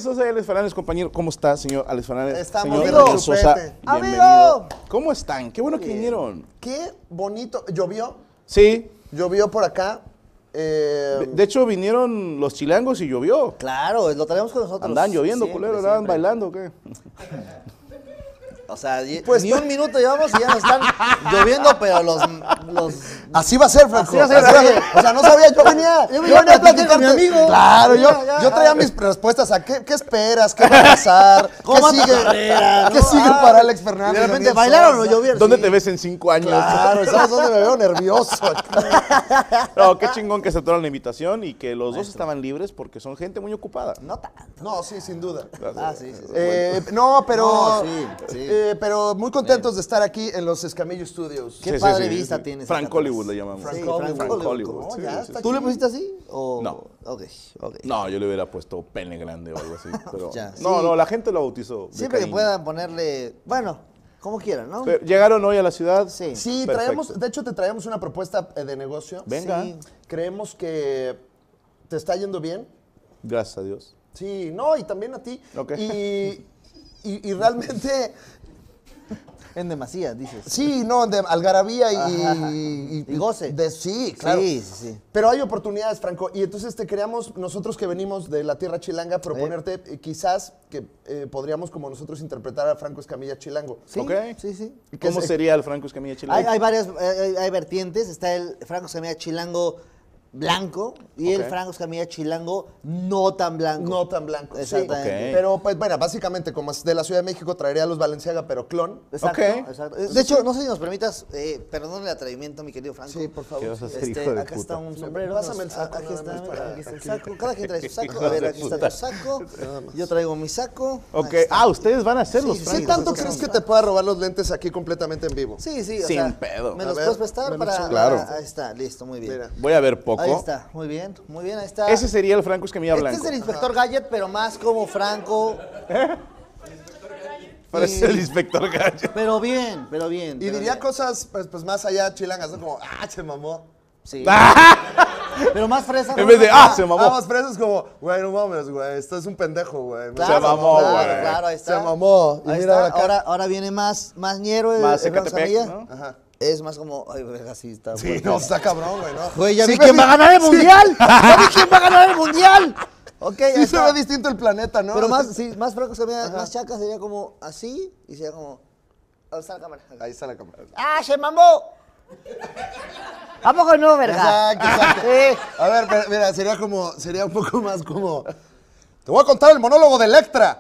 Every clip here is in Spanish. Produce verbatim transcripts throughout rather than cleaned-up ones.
Sosa y Alex Fernández, compañero. ¿Cómo está, señor Alex Fernández? Estamos, señor amigo. Sosa, ¡Amigo! bienvenido. ¿Cómo están? Qué bueno que Bien. vinieron. Qué bonito. ¿Llovió? Sí. Llovió por acá. Eh, De, de hecho, vinieron los chilangos y llovió. Claro, lo traemos con nosotros. Andaban lloviendo, Siempre, culero, andaban siempre. bailando, ¿o qué? O sea, y- Pues- ni un minuto llevamos y ya nos están lloviendo, pero los... los así va a ser, Franco. Así va a ser, Así va a así. ser. O sea, no sabía, yo venía, Yo venía a platicar con mi amigo. Claro, yo, Ya, ya, yo traía ah. mis respuestas a qué, qué esperas, qué va a pasar, ¿Cómo qué va tu sigue, carrera, qué no? sigue Ah, para Alex y Fernández. de repente, Daniel ¿bailaron o Sosa? llovieron? ¿Dónde Sí. te ves en cinco años? Claro, ¿sabes dónde me veo nervioso? No, qué chingón que aceptaron la invitación y que los dos estaban libres porque son gente muy ocupada. No tanto. No, sí, sin duda. Ah, sí, sí. sí. Eh, no, pero, No, sí, sí. eh, pero muy contentos de estar aquí en los Escamillo Studios. Qué Sí, sí, padre sí, vista sí. tienes. Frank acá Hollywood atrás. le llamamos. Sí, Frank Frank, Hollywood. Frank Hollywood. Hollywood. No, sí, ya sí, está sí. ¿Tú le pusiste así? O... No. Ok, ok. No, yo le hubiera puesto pene grande o algo así. Pero Ya, no, sí. no, la gente lo bautizó. de Siempre que cariño. puedan ponerle... Bueno, como quieran, ¿no? Pero, ¿llegaron hoy a la ciudad? Sí. Sí, Perfecto. traemos, de hecho te traemos una propuesta eh, de negocio. Venga. Sí, creemos que te está yendo bien. Gracias a Dios. Sí, no, y también a ti. Ok. Y, y, y realmente, En demasía, dices. sí, no, de algarabía y, Ajá. y, Y goce. de- sí, claro. Sí, sí, sí. Pero hay oportunidades, Franco. Y entonces te queríamos, nosotros que venimos de la tierra chilanga, proponerte eh, quizás que eh, podríamos como nosotros interpretar a Franco Escamilla Chilango. Sí, Ok. sí, sí. ¿Cómo se- sería el Franco Escamilla Chileno? Hay, hay varias, hay, hay vertientes. Está el Franco Escamilla Chilango blanco y Ok. el Franco Escamilla Chilango no tan blanco. No tan blanco. Sí. Exactamente. Ok. Pero, pues, bueno, básicamente, como es de la Ciudad de México, traería a los Balenciaga, pero clon. Exacto, Ok. exacto. De hecho, no sé si nos permitas, eh, perdón el atrevimiento, mi querido Franco. Sí, por favor. ¿Qué vas a hacer, Este, hijo de acá puta? está un sombrero. Pásame el nos- saco, Aquí nada está, más mira, para- aquí está el aquí. saco. Cada quien trae su saco. Hijo A ver, de aquí está puta. tu saco. Yo traigo mi saco. Ok. Ahí está. Ah, ustedes van a hacer los Sí, sí, ¿Qué Francos. tanto sí, crees sí. que te pueda robar los lentes aquí completamente en vivo? Sí, sí, o Sin sea, pedo. ¿me A los ver, puedes prestar me los para...? chingo. Claro. Ahí está, listo, muy bien. Mira. Voy a ver poco. Ahí está, muy bien, muy bien, ahí está. Ese sería el Franco Escamilla Este blanco. es el Inspector Gadget, pero más como Franco, Parece el inspector Gallo. pero bien, pero bien. Y pero diría bien. cosas, pues, pues más allá chilangas, ¿no? Como, ah, se mamó. Sí. Pero más fresa. En ¿no? vez de, ah, se mamó. Vamos presos como, güey, no mames, güey, esto es un pendejo, güey. Claro, Se mamó, claro, güey. Claro, ahí está. Se mamó. Y Ahí mira está. acá. Ahora, ahora viene más, más ñero el, Más el Franco Ecatepec, Escamilla. ¿no? Ajá. Es más como, ay, verga, sí está Sí, fuerte. no, está cabrón, güey, ¿no? Güey, ya Sí vi ve quién di- va a ganar el sí. mundial. Ya vi quién va a ganar el mundial. Ok, ahí Sí se está. ve distinto el planeta, ¿no? Pero más, sí, más Franco Escamilla, más chaca sería como así y sería como, ahí está la cámara. Ahí está la cámara. ¡Ah, se mamó! ¿A poco no, verga? Exacto, exacto. Sí. A ver, pero, mira, sería como, sería un poco más como, te voy a contar el monólogo de Electra.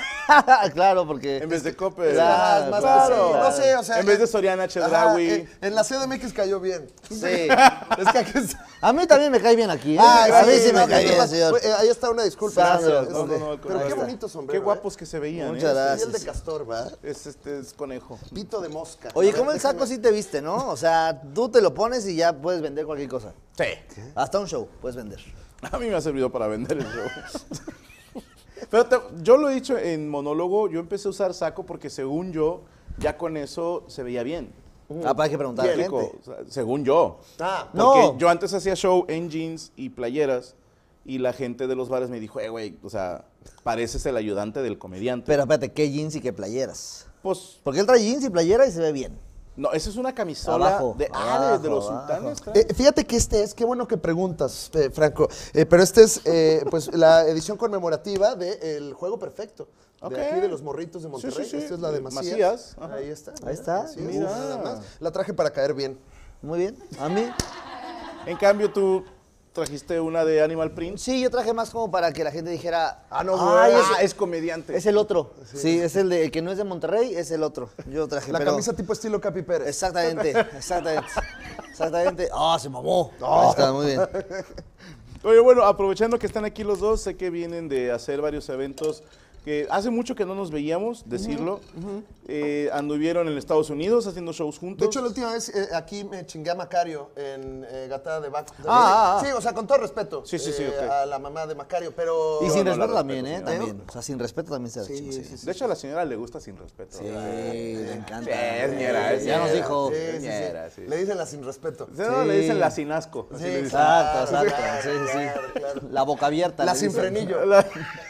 Claro, porque... En vez de Cope. Claro, Más, más claro. así, no sé, o sea. En vez de eh, Soriana ajá, Chedraui. eh, en la C D M X cayó bien. Sí. Es que aquí está. A mí también me cae bien aquí, ¿eh? Ah, a mí sí, no, me cae no, bien, no, señor. eh, ahí está una disculpa. Sandro, gracias, No, no, este, no, al pero qué contrario. bonito sombrero. Qué guapos que se veían. Muchas ¿eh? gracias. Y el de castor, ¿va? Es, este, es conejo. Pito de mosca. Oye, A ver, ¿cómo el saco déjame- sí te viste, no? O sea, tú te lo pones y ya puedes vender cualquier cosa. Sí. Hasta un show puedes vender. A mí me ha servido para vender el show. Pero te- yo lo he dicho en monólogo, yo empecé a usar saco porque según yo, ya con eso se veía bien. Ah, pero hay que preguntar a la Explico, gente. o sea, según yo. Ah, Porque No. yo antes hacía show en jeans y playeras y la gente de los bares me dijo, eh, güey, o sea, pareces el ayudante del comediante. Pero espérate, ¿qué jeans y qué playeras? Pues, Porque él trae jeans y playera y se ve bien. no, esa es una camisola Abajo, de, ah, de- de abajo, los abajo. sultanes. trae. Eh, fíjate que este es, qué bueno que preguntas, eh, Franco, Eh, pero este es eh, pues la edición conmemorativa del Juego Perfecto, Ok. de aquí de los Morritos de Sí, Monterrey. sí, sí. Esta es la de Macías. Macías, ajá. Ahí está. Ahí está. Así es, Mira. nada más. La traje para caer bien. Muy bien. ¿A mí? En cambio, tú trajiste una de Animal Print. Sí, yo traje más como para que la gente dijera... Ah, no, Ay, güey. es, Ah, es comediante. es el otro. Sí, es el, de, el que no es de Monterrey, es el otro. Yo traje, La pero- camisa tipo estilo Capi Pérez. Exactamente, exactamente. Exactamente. Ah, se mamó. Ahí está, muy bien. Oye, bueno, aprovechando que están aquí los dos, sé que vienen de hacer varios eventos que hace mucho que no nos veíamos, decirlo. Eh, anduvieron en Estados Unidos haciendo shows juntos. De hecho, la última vez eh, aquí me chingué a Macario en eh, Gatada de Bac. Ah, ah, ah. Sí, o sea, con todo respeto. Sí, sí, sí, eh, ok. a la mamá de Macario, pero... Y No, sin no, la respeto respeto, también, ¿eh? señora. También. O sea, sin respeto también se da Sí, chingo, sí, sí. sí. De hecho, a la señora le gusta sin respeto. Sí, ¿verdad? le encanta. Sí, es ñera, es Ya nos ñera. dijo. Sí, sí, sí. Ñera, sí. Le dicen la sin respeto. No, le dicen la sin asco. así Sí, le dicen. Exacto, Claro, exacto. claro, Sí, sí, sí. claro, claro. La boca abierta. La le sin dicen. frenillo. La-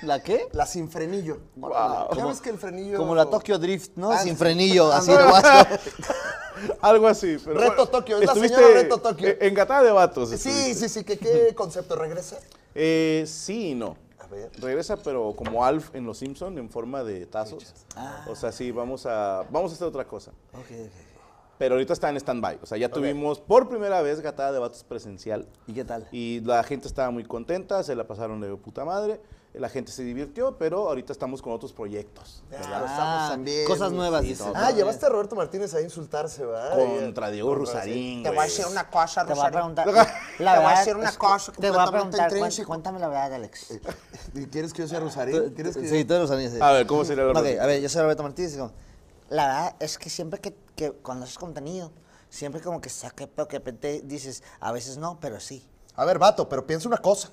¿La qué? La sin frenillo. Wow. Ya ves que el frenillo... Como la Tokyo Drift, ¿no? Ah, Sin sí. frenillo, Ah, así no. lo vas a... Algo así. Pero Reto bueno, Tokio, es la estuviste señora Reto Tokio. e- Engatada de vatos. Sí, estuviste. sí, sí. ¿Qué, qué concepto? ¿Regresa? Eh, sí y no. A ver. Regresa, pero como Alf en Los Simpson en forma de tazos. O sea, sí, vamos a, vamos a hacer otra cosa. Ok, ok. Pero ahorita está en stand-by. O sea, ya tuvimos por primera vez Gatada de Vatos presencial. ¿Y qué tal? Y la gente estaba muy contenta, se la pasaron de puta madre. La gente se divirtió, pero ahorita estamos con otros proyectos. Ya, ¿verdad? lo estamos también. Cosas nuevas, Sí, dice. todo. Ah, llevaste a Roberto Martínez a insultarse, ¿verdad? Contra Diego Rusarín, Te voy a güey. decir una cosa, Te voy a Rosario. preguntar. Te voy a decir una cosa Te voy a completamente preguntar. cuen- intrínseco. Cuéntame la verdad, Alex. ¿Quieres que yo sea Rosarín? ¿Quieres que Sí, todos los años. sí. A ver, ¿cómo sería la Ok, respuesta? a ver, yo soy Roberto Martínez y digo, la verdad es que siempre que, que cuando haces contenido, siempre como que saque, pero que de repente dices, a veces no, pero sí. A ver, vato, pero piensa una cosa.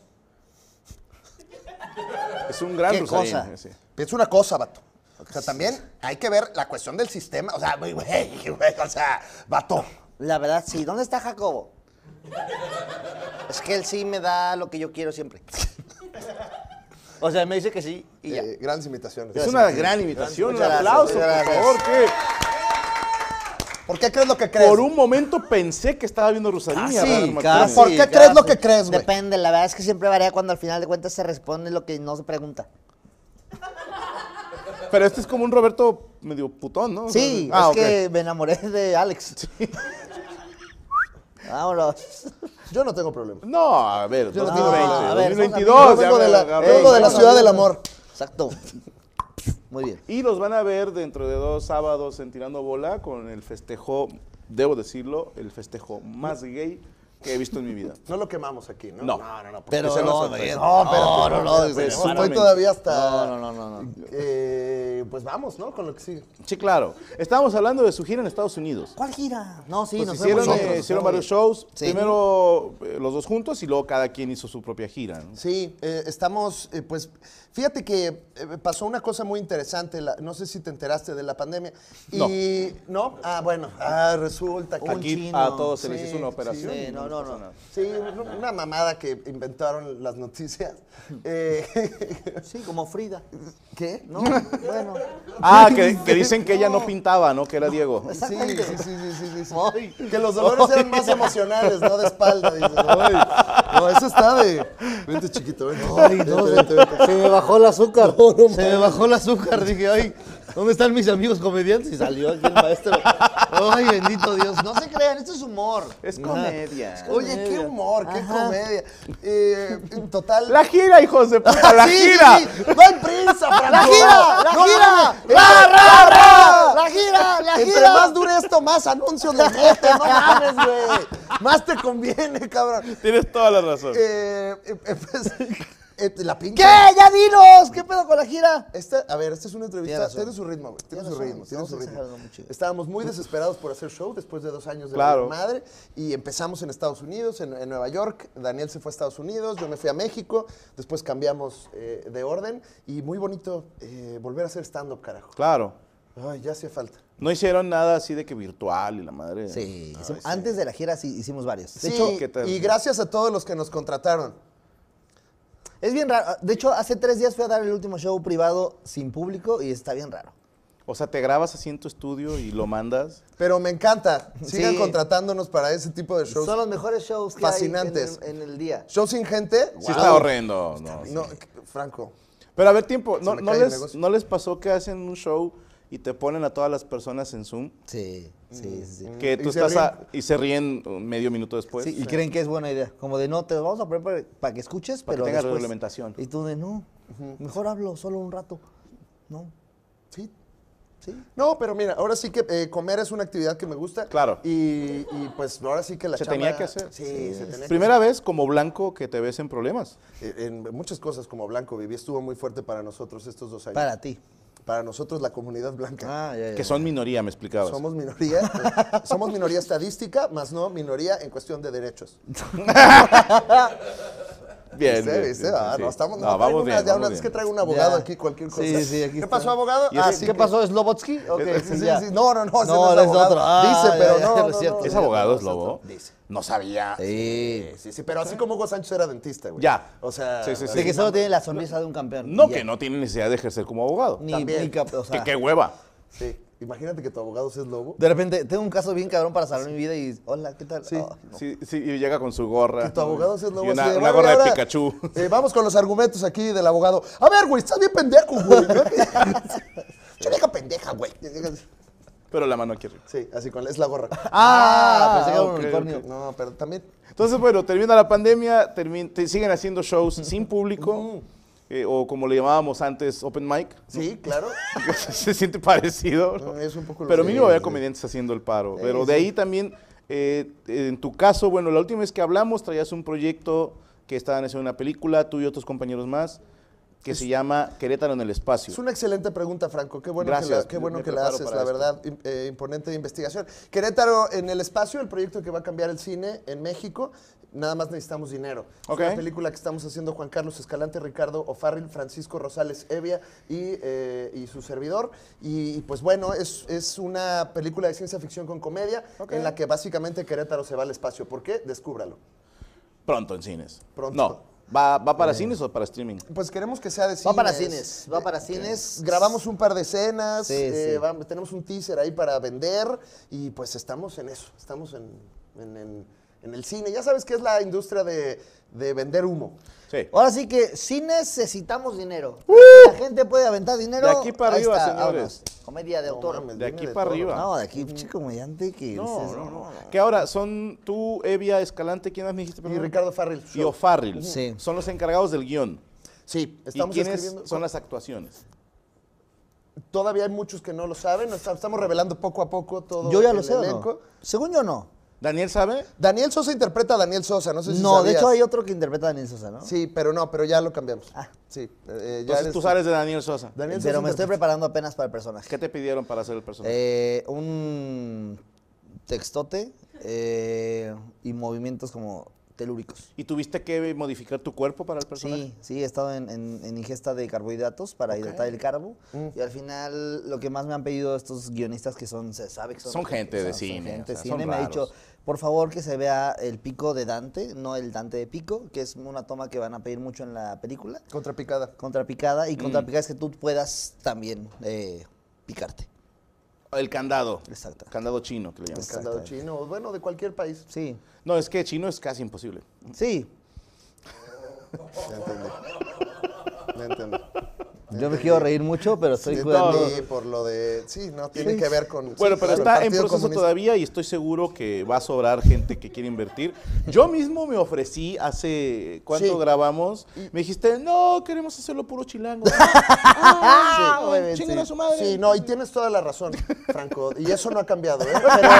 Es un gran ¿Qué Rusarín. cosa? eh, sí. Piensa una cosa, vato. O sea, también hay que ver la cuestión del sistema. O sea, güey, güey, güey, o sea, vato. La verdad, sí. ¿Dónde está Jacobo? Es que él sí me da lo que yo quiero siempre. O sea, me dice que sí y ya. Eh, grandes imitaciones. Es una gran imitación. Un Muchas gracias, aplauso, por muchas gracias. favor. que ¿Por qué crees lo que crees? Por un momento pensé que estaba viendo Rusarín. y a Casi, Robert casi, Martínez. ¿Por qué casi. crees lo que crees, güey? Depende, la verdad es que siempre varía cuando al final de cuentas se responde lo que no se pregunta. Pero este es como un Roberto medio putón, ¿no? Sí, Ah, es ok. que me enamoré de Alex. Vámonos. Yo no tengo problema. No, a ver, Yo no dos tengo mil veinte, problema. A ver, Yo dos mil veintidós. vengo ya de me la, agarró. vengo de la Ey, ciudad del amor. Exacto. Muy bien. Y los van a ver dentro de dos sábados en Tirando Bola con el festejo, debo decirlo, el festejo más gay que he visto en mi vida. No lo quemamos aquí, ¿no? No. No, no, no. porque Pero esa no, es sorpresa. no, No, pero no, no, no, pues, no, estoy no, todavía hasta... No, no, no, no, no. Eh, pues vamos, ¿no? Con lo que sigue. Sí, claro. Estábamos hablando de su gira en Estados Unidos. ¿Cuál gira? No, sí, Pues nos hicieron, fuimos eh, nosotros. hicieron Muy varios bien. shows. Sí. Primero eh, los dos juntos y luego cada quien hizo su propia gira. ¿no? Sí, eh, estamos, eh, pues, fíjate que eh, pasó una cosa muy interesante, la- no sé si te enteraste de la pandemia. Y, ¿no? Ah, bueno, ah, resulta que... Un Aquí chino. a todos se les Sí, hizo una sí, operación. sí, y no, les no, pasó no. nada. Sí, una una mamada que inventaron las noticias. Eh, Sí, como Frida. ¿Qué? No, bueno. Ah, que, que dicen que ella no pintaba, ¿no? Que era Diego. Sí, Exactamente. sí, sí, sí, sí, sí, sí. Ay. Que los dolores eran más emocionales, no de espalda. Dices, "Ay, no, eso está de... Vente, chiquito, vente. Ay, Vente, no, vente, vente. se me bajó el azúcar. se me bajó el azúcar. Dije, ay, ¿dónde están mis amigos comediantes? Y salió aquí el maestro. Ay, bendito Dios. No se crean, esto es humor. Es comedia. Oye, qué humor, qué Ajá. comedia. Eh, en total... La gira, hijos de puta, la Sí, gira. sí, sí. ¡No hay prisa, Franco! ¡La gira! ¡La No, gira! no, ¡Ra, no. ra, ra! ¡La gira! ¡La Entre gira! más dure esto, más anuncios les metes, no mames, güey. Más te conviene, cabrón. Tienes toda la razón. Eh, eh, eh, pues, eh, la pinche... ¿Qué? ¡Ya dinos! ¿Qué pedo con la gira? Esta, a ver, esta es una entrevista, Tienes razón. tiene su ritmo, güey, tiene Tienes su razón, ritmo, tiene estamos su ritmo. exagerando mucho. Estábamos muy desesperados por hacer show después de dos años de Claro. valer madre y empezamos en Estados Unidos, en, en Nueva York. Daniel se fue a Estados Unidos, yo me fui a México, después cambiamos eh, de orden y muy bonito eh, volver a hacer stand-up, carajo. Claro. Ay, ya hacía falta. No hicieron nada así de que virtual y la madre. Sí, hicimos- antes de la gira sí hicimos varios. De Sí, hecho, ¿qué tal? y gracias a todos los que nos contrataron. es bien raro. De hecho, hace tres días fui a dar el último show privado sin público y está bien raro. O sea, te grabas así en tu estudio y lo mandas. Pero me encanta, sigan Sí. contratándonos para ese tipo de shows. Son los mejores shows que fascinantes. hay en, en el día. Shows sin gente. Sí wow. está horrendo. No, sí. No, Franco. Pero a ver, tiempo, ¿no, me no cae el les, negocio. ¿no les pasó que hacen un show y te ponen a todas las personas en Zoom? Sí, sí, sí. sí. Que Y tú se estás ríen. a- y se ríen un medio minuto después. Sí, y creen que es buena idea. Como de no, te lo vamos a poner para, para que escuches, Para que pero tengas después- reglamentación. Y tú de no, mejor hablo solo un rato. No, Sí. sí. No, pero mira, ahora sí que eh, comer es una actividad que me gusta. Claro. Y, y, pues ahora sí que la Se chamba- tenía que hacer. Sí, se tenía que Primera vez como blanco que te ves en problemas. hacer. Eh, En muchas cosas como blanco viví, estuvo muy fuerte para nosotros estos dos años. Para ti. Para nosotros la comunidad blanca. Ah, ya, ya. Que son minoría, me explicabas. Somos minoría, eh, somos minoría estadística, más no minoría en cuestión de derechos. Bien, ¿Viste? bien, ¿Viste? bien, Ah, sí. no, estamos, No, no, vamos traigo bien, unas- ya vamos una- Es bien. que traigo un abogado Ya. aquí, cualquier cosa. Sí, sí, aquí ¿Qué está. pasó, abogado? Y Ah, ese- sí, ¿Qué que- pasó? ¿Es Lobotsky? Ok, Sí, sí, sí, ya. sí. No, no, no. ese No, es es abogado. otro. Ah, Dice, ya, pero ya, no, ya, no, es cierto. no. ¿Es abogado, es No, lobo? Dice. No sabía. Sí. Sí, sí, pero así como Hugo Sánchez era dentista, güey. Ya. O sea, Sí, sí, sí. De que solo tiene la sonrisa de un campeón. No, y ya. que no tiene necesidad de ejercer como abogado. Ni, También. ni cap- o sea, Que qué hueva. Sí. Imagínate que tu abogado sea lobo. de repente, tengo un caso bien cabrón para salvar mi vida y, hola, ¿qué tal? Sí. Oh, no. Sí, sí, y llega con su gorra. Que tu abogado sea lobo. Y una, así de, una bueno, gorra y de ahora, Pikachu. eh, vamos con los argumentos aquí del abogado. A ver, güey, estás bien pendejo, güey. Yo vieja pendeja, güey. Pero la mano aquí arriba. Sí, así con es la gorra. Ah, pensé que era un ok, unicornio. ok. No, pero también. Entonces, bueno, termina la pandemia, termin- te siguen haciendo shows sin público, eh, o como le llamábamos antes, open mic. Sí, claro. Se siente parecido, ¿no? No, es un poco lo Pero que- mínimo había sí. comediantes haciendo el paro. Sí, Pero de sí. ahí también, eh, en tu caso, bueno, la última vez que hablamos traías un proyecto que estaban haciendo una película, tú y otros compañeros más, que se llama Querétaro en el espacio. Es una excelente pregunta, Franco. Qué bueno Gracias, que la, qué bueno me que la preparo haces, para la esto. verdad. im- eh, imponente investigación. Querétaro en el espacio, el proyecto que va a cambiar el cine en México. Nada más necesitamos dinero. Ok. Es una película que estamos haciendo Juan Carlos Escalante, Ricardo O'Farrill, Francisco Rosales Evia y, eh, y su servidor. Y, y, pues bueno, es, es una película de ciencia ficción con comedia Ok. en la que básicamente Querétaro se va al espacio. ¿Por qué? Descúbralo. Pronto en cines. Pronto. No, ¿va, va para cines o para streaming? Pues queremos que sea de Va para cines. cines, va para cines. Grabamos un par de escenas, Sí, eh, sí. vamos- tenemos un teaser ahí para vender y pues estamos en eso, estamos en, en- en- en el cine. Ya sabes que es la industria de, de vender humo. Sí. Ahora sí que sí necesitamos dinero. La gente puede aventar dinero. De aquí para ahí arriba, está, señores. vámonos. Comedia de No autor. mames, De viene aquí de para todo. arriba. No, de aquí, chico comediante que No, dices, no, no. Que ahora son tú, Evia, Escalante, ¿quién más me dijiste? Y perdón? Ricardo Farrell. Y O'Farrill. Sí. Son los encargados del guión. Sí, ¿Y estamos quiénes escribiendo. son las actuaciones? Todavía hay muchos que no lo saben, nos estamos revelando poco a poco todo Yo ya el lo sé, ¿o elenco. no? Según yo no. ¿Daniel sabe? Daniel Sosa interpreta a Daniel Sosa, no sé si No, de sabías. hecho hay otro que interpreta a Daniel Sosa, ¿no? Sí, pero no, pero ya lo cambiamos. Ah. Sí, eh, ya Entonces eres- tú sabes de Daniel Sosa. Daniel Pero Sosa me estoy interpreta- preparando apenas para el personaje. ¿Qué te pidieron para hacer el personaje? Eh, un textote eh, y movimientos como telúricos. ¿Y tuviste que modificar tu cuerpo para el personaje? Sí, sí, he estado en, en- en ingesta de carbohidratos para hidratar el carbo. Y al final, lo que más me han pedido estos guionistas que son, se sabe que son... Son gente de son cine, gente o de sea, son cine, me ha dicho, raros. por favor, que se vea el pico de Dante, no el Dante de pico, que es una toma que van a pedir mucho en la película. Contrapicada. Contrapicada. Y Mm. contrapicada es que tú puedas también eh, picarte. El candado. Exacto. Candado chino, que le llaman. Candado Exactamente. chino, o bueno, de cualquier país. Sí, No, es que chino es casi imposible. sí. Ya entendí. Ya entendí. Yo me quiero reír mucho, pero estoy Sí, cuidando. entendí por lo de... Sí, no, tiene que ver con... Bueno, sí, pero claro, el está en Partido proceso Comunista. todavía y estoy seguro que va a sobrar gente que quiere invertir. Yo mismo me ofrecí hace... ¿Cuánto Sí. grabamos? Me dijiste, no, queremos hacerlo puro chilango. ah, muy bien, chinguen sí. a su madre. Sí, no, y tienes toda la razón, Franco. Y eso no ha cambiado, ¿eh? Pero,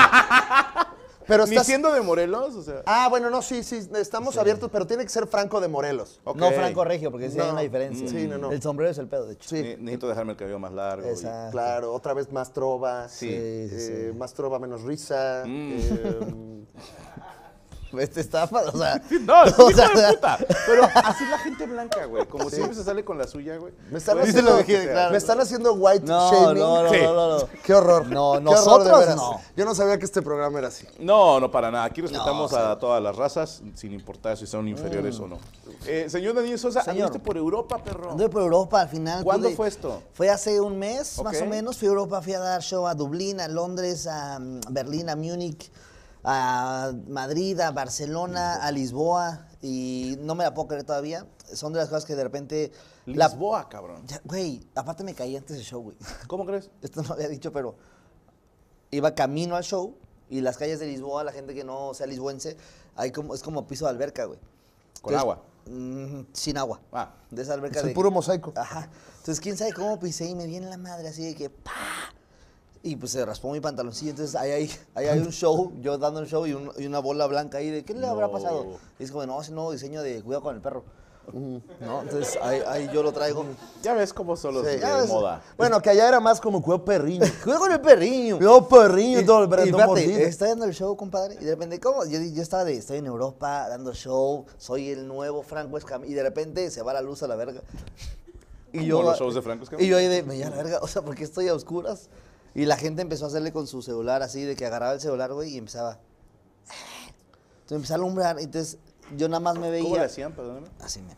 pero Ni estás... siendo de Morelos, o sea... Ah, bueno, no, sí, sí, estamos abiertos, pero tiene que ser Franco de Morelos. ok. No Franco Regio, porque sí hay No. una diferencia. Sí, no, no. El sombrero es el pedo, de hecho. Sí, Ne- Necesito dejarme el cabello más largo. y- Exacto. claro, otra vez más trova. Sí. Sí, sí, eh, sí. Más trova, menos risa. Mm. eh, Este está, o sea, No, es o hijo sea, de puta. Pero así la gente blanca, güey. Como siempre se sale con la suya, güey. me, están Puede haciendo, ser lo que sea. claro. me están haciendo white no, shaming. no, no, Sí. no, no, no. Qué horror. No, Qué horror, de nosotros veras. no. Yo no sabía que este programa era así. No, no, para nada. Aquí respetamos No, a todas las razas, sin importar si son inferiores o no. Eh, señor Daniel Sosa, Señor. anduviste por Europa, perro. Anduve por Europa al final. ¿Cuándo pude- fue esto? Fue hace un mes, más Ok. o menos. Fui a Europa, fui a dar show a Dublín, a Londres, a mm, Berlín, a Múnich, a Madrid, a Barcelona, a Lisboa. Y no me la puedo creer todavía. Son de las cosas que de repente... la- Lisboa, cabrón. Ya, güey, aparte me caí antes del show, güey. ¿Cómo crees? Esto no lo había dicho, pero iba camino al show y las calles de Lisboa, la gente que no sea lisboense, hay como, es como piso de alberca, güey. Con Entonces, agua. mm, sin agua. Ah. De esa alberca Es el de... puro mosaico. Ajá. Entonces, quién sabe cómo pisé y me viene la madre así de que ¡pa! Y pues se raspó mi pantaloncillo. Entonces, ahí hay, ahí hay un show, yo dando un show y, un- y una bola blanca ahí de ¿qué le habrá No. pasado? Y es como, no, es un nuevo diseño de cuidado con el perro. ¿no? Entonces ahí, ahí yo lo traigo. Ya ves cómo son los Sí. de Ya ves. moda. Bueno, que allá era más como cuidado perriño. Juego con el perriño. Cuidado perriño, Y, todo el y verdad. espérate, estoy dando el show, compadre, y de repente, ¿cómo? Yo, yo estaba de, estoy en Europa dando show, soy el nuevo Franco Escamilla, y de repente se va la luz a la verga. Y Como yo, los shows de Franco Escamilla. Y yo ahí de, me lleva la verga, o sea, ¿por qué estoy a oscuras? Y la gente empezó a hacerle con su celular así, de que agarraba el celular, güey, y empezaba. Entonces empezó a alumbrar, entonces yo nada más me veía. ¿Cómo le hacían, perdóname? Así, mira.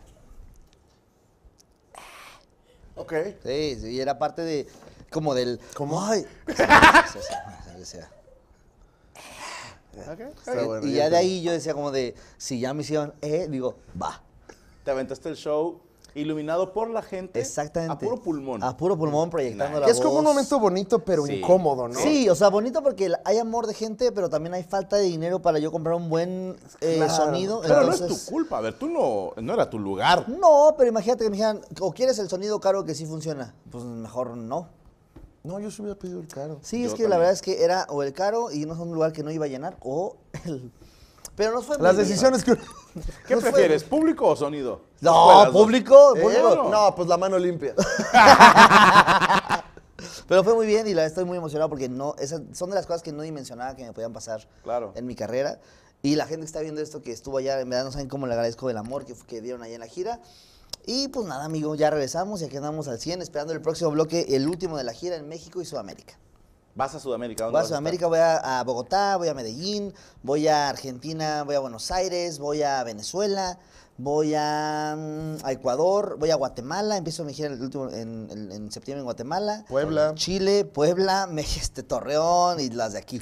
Ok. Sí, sí, y era parte de, como del, ¿Cómo? Ay. Sí, sí, sí, sí, sí. Ok, Está Y- bueno, y ya ya de entendí. ahí yo decía como de, si ya me hicieron, eh, digo, va. Te aventaste el show iluminado por la gente. Exactamente. A puro pulmón. A puro pulmón, proyectando Nice. la Que es como un voz. momento bonito, pero Sí. incómodo, ¿no? Sí, o sea, bonito porque hay amor de gente, pero también hay falta de dinero para yo comprar un buen eh, Claro. sonido. Pero no entonces- es tu culpa. A ver, tú no, no era tu lugar. No, pero imagínate que me dijeran, o quieres el sonido caro que sí funciona. Pues mejor no. No, yo sí hubiera pedido el caro. Sí, Yo es que la también. verdad es que era o el caro y no es un lugar que no iba a llenar, o el... Pero no fue muy Las bien. decisiones que... ¿Qué Nos fue- prefieres, público o sonido? No, Escuelas, dos. público, ¿Eh? público. No, pues la mano limpia. Pero fue muy bien y la verdad estoy muy emocionado porque no, esas son de las cosas que no dimensionaba que me podían pasar Claro. en mi carrera. Y la gente que está viendo esto, que estuvo allá, en verdad no saben cómo le agradezco el amor que, que dieron allá en la gira. Y pues nada, amigo, ya regresamos y aquí andamos al cien, esperando el próximo bloque, el último de la gira en México y Sudamérica. Vas a Sudamérica. ¿dónde Voy a vas estar? Sudamérica, voy a, a Bogotá, voy a Medellín, voy a Argentina, voy a Buenos Aires, voy a Venezuela, voy a, mm, a Ecuador, voy a Guatemala, empiezo mi gira el último, en, en- en septiembre en Guatemala. Puebla. Chile, Puebla, Me- este, Torreón y las de aquí.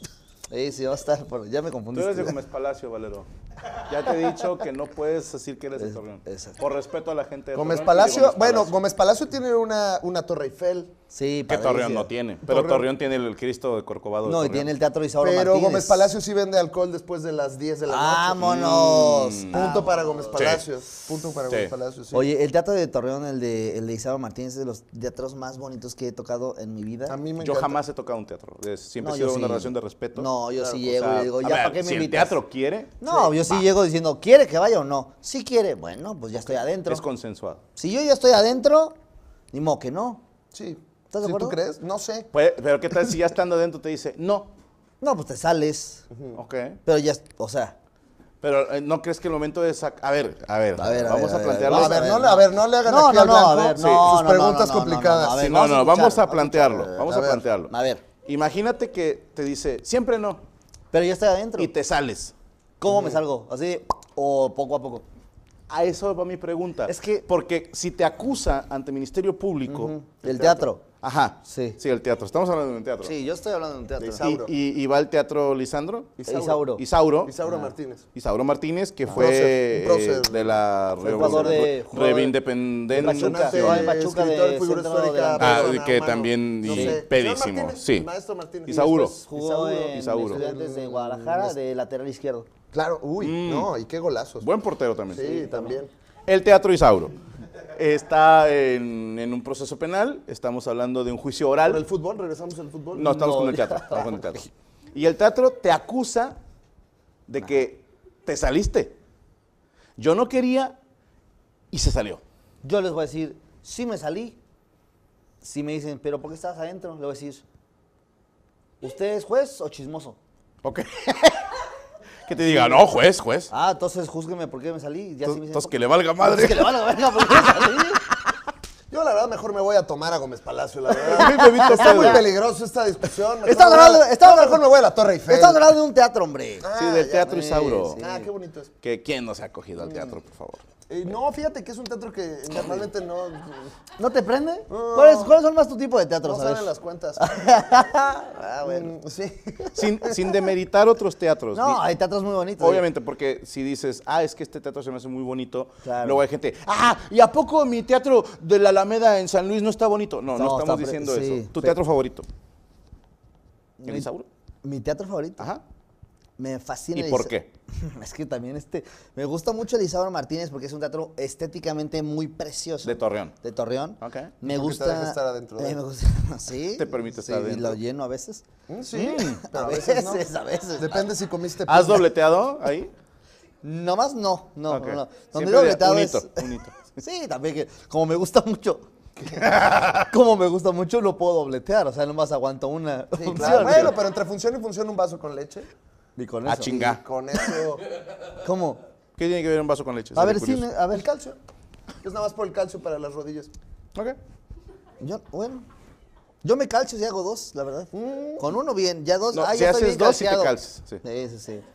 Sí, sí, va a estar, por, ya me Tú confundiste. eres de Gómez Palacio, Valero. Ya te he dicho que no puedes decir que eres de Es- Torreón. exacto. Por respeto a la gente de Gómez Torreón y de Palacio, Gómez bueno, Palacio. Gómez Palacio tiene una, una Torre Eiffel, Sí, Que Torreón padrísimo. no tiene. Pero Torreón- Torreón, tiene el Cristo de Corcovado. de No, y Torreón. tiene el Teatro Isauro pero Martínez. Gómez Palacio sí vende alcohol después de las diez de la noche. ¡Vámonos! Mm. Punto para Gómez Sí. Palacio. Punto para Sí. Gómez Palacio, sí. Oye, el Teatro de Torreón, el de, el de Isauro Martínez, es de los teatros más bonitos que he tocado en mi vida. a mí me Yo encanta. jamás he tocado un teatro. Es- Siempre No, he yo sido una sí. relación de respeto. No, yo Claro, sí o llego O sea, y digo, a ya, ver, ¿para qué me si el invitas? teatro quiere, No, yo sí llego diciendo, ¿quiere que vaya o no? Si quiere, bueno, pues ya estoy adentro. es consensuado. Si yo ya estoy adentro, ni modo que no. Sí. ¿Estás de ¿Sí, acuerdo? ¿Tú crees? No sé. Puede- pero ¿qué tal si ya estando adentro te dice, no? No, pues te sales. Ok. Pero ya, o sea, Pero eh, ¿no crees que el momento de sacar... A ver, a ver, A ver, a vamos ver, a a ver, plantearlo. a vamos ver, a no, ver, le- a ver, no le hagan No, aquí no, al no, blanco a ver, sí, no, sus no, preguntas no, no, complicadas. no, a ver, Sí, no, vamos a no, escuchar, vamos a vamos a plantearlo, escuchar. vamos A a, ver. plantearlo. a ver, Imagínate que te dice, siempre no, pero ya estoy adentro. y te sales. ¿Cómo me salgo? ¿Así o poco a poco? A eso va mi pregunta. Es que- Porque si te acusa ante Ministerio Público... El teatro. Ajá. Sí. Sí, el teatro. Estamos hablando de un teatro. Sí, yo estoy hablando de un teatro. De Isauro. Y, y- y va al teatro Lisandro. Isauro. Isauro. Isauro Martínez. Isauro Martínez, que fue prócer, un prócer. eh, de la Fue jugador de- jugador Rebe de- Independencia. Pachuca, Impresionante, jugaba en Pachuca de escritor, figura centro histórica, delantero. Ah, persona, que humano. también No y sé. pedísimo, Señor Martínez, sí. Maestro Martínez. Isauro. Y después Jugó Isauro. en Isauro. Estudiantes de Guadalajara de lateral izquierdo. Claro, uy, no, y qué golazos. Buen portero también. Sí, también. El Teatro Isauro está en, en un proceso penal. Estamos hablando de un juicio oral. ¿Por el fútbol? ¿Regresamos al fútbol? No, estamos No. con el teatro. Estamos con el teatro. Y el teatro te acusa de que te saliste. Yo no quería y se salió. Yo les voy a decir, sí me salí. Si me dicen, ¿pero por qué estabas adentro? Le voy a decir, ¿usted es juez o chismoso? Ok. Que te diga, no, juez, juez. Ah, entonces júzgueme por qué me salí. Ya sí me dicen, Entonces "¿Por que qué?". le valga Entonces, madre. que le valga verga, ¿por qué me salí? Yo la verdad mejor me voy a tomar a Gómez Palacio, la A mí verdad. me evito Está muy pedo. peligroso esta discusión. Mejor Estamos me voy a- hablando- estamos no, mejor me voy a la Torre Eiffel. Estamos hablando de un teatro, hombre. Ah, Sí, del ya, Teatro sí, Isauro. sí. Ah, qué bonito es. Que quién no se ha cogido al teatro, por favor. Eh, no, fíjate que es un teatro que normalmente no, ¿No te prende? No. ¿Cuáles, ¿Cuáles son más tu tipo de teatro, no sabes? salen las cuentas. Ah, bueno. Mm, sí. Sin, sin demeritar otros teatros. No, Di- hay teatros muy bonitos. Obviamente, porque si dices, ah, es que este teatro se me hace muy bonito, Claro. luego hay gente, ah, ¿y a poco mi teatro de la Alameda en San Luis no está bonito? No, no, No, estamos está pre- diciendo sí, eso. ¿Tu fe- teatro favorito? ¿El Mi- Isauro? Mi teatro favorito. Ajá. Me fascina. ¿Y el por Isa- qué? Es que también este. Me gusta mucho el Isauro Martínez porque es un teatro estéticamente muy precioso. De Torreón. De Torreón. Ok. Me Porque te gusta. deja estar adentro de eh, él. me gusta. Sí. Te permite estar sí, y adentro. lo lleno a veces. Mm, sí, pero a a veces, veces no. a veces. Depende si comiste ¿Has pizza. dobleteado ahí? Nomás no, no, Ok. no. no. Donde Siempre digo de- obletado un es... hito, un hito. Sí, también que como me gusta mucho, como me gusta mucho, lo puedo dobletear. O sea, nomás aguanto una Sí, función. claro. Bueno, pero entre función y función un vaso con leche. Y con Ah, eso. chinga. Y con eso... ¿Cómo? ¿Qué tiene que ver un vaso con leche? A Sería ver, sí, curioso. me- a ver. El calcio. Es nada más por el calcio para las rodillas. Ok. Yo, bueno, yo me calcio si hago dos, la verdad. Con uno bien, ya dos. No, ah, si ya estoy haces bien dos, sí te calciado. calces, sí. Sí, sí, sí.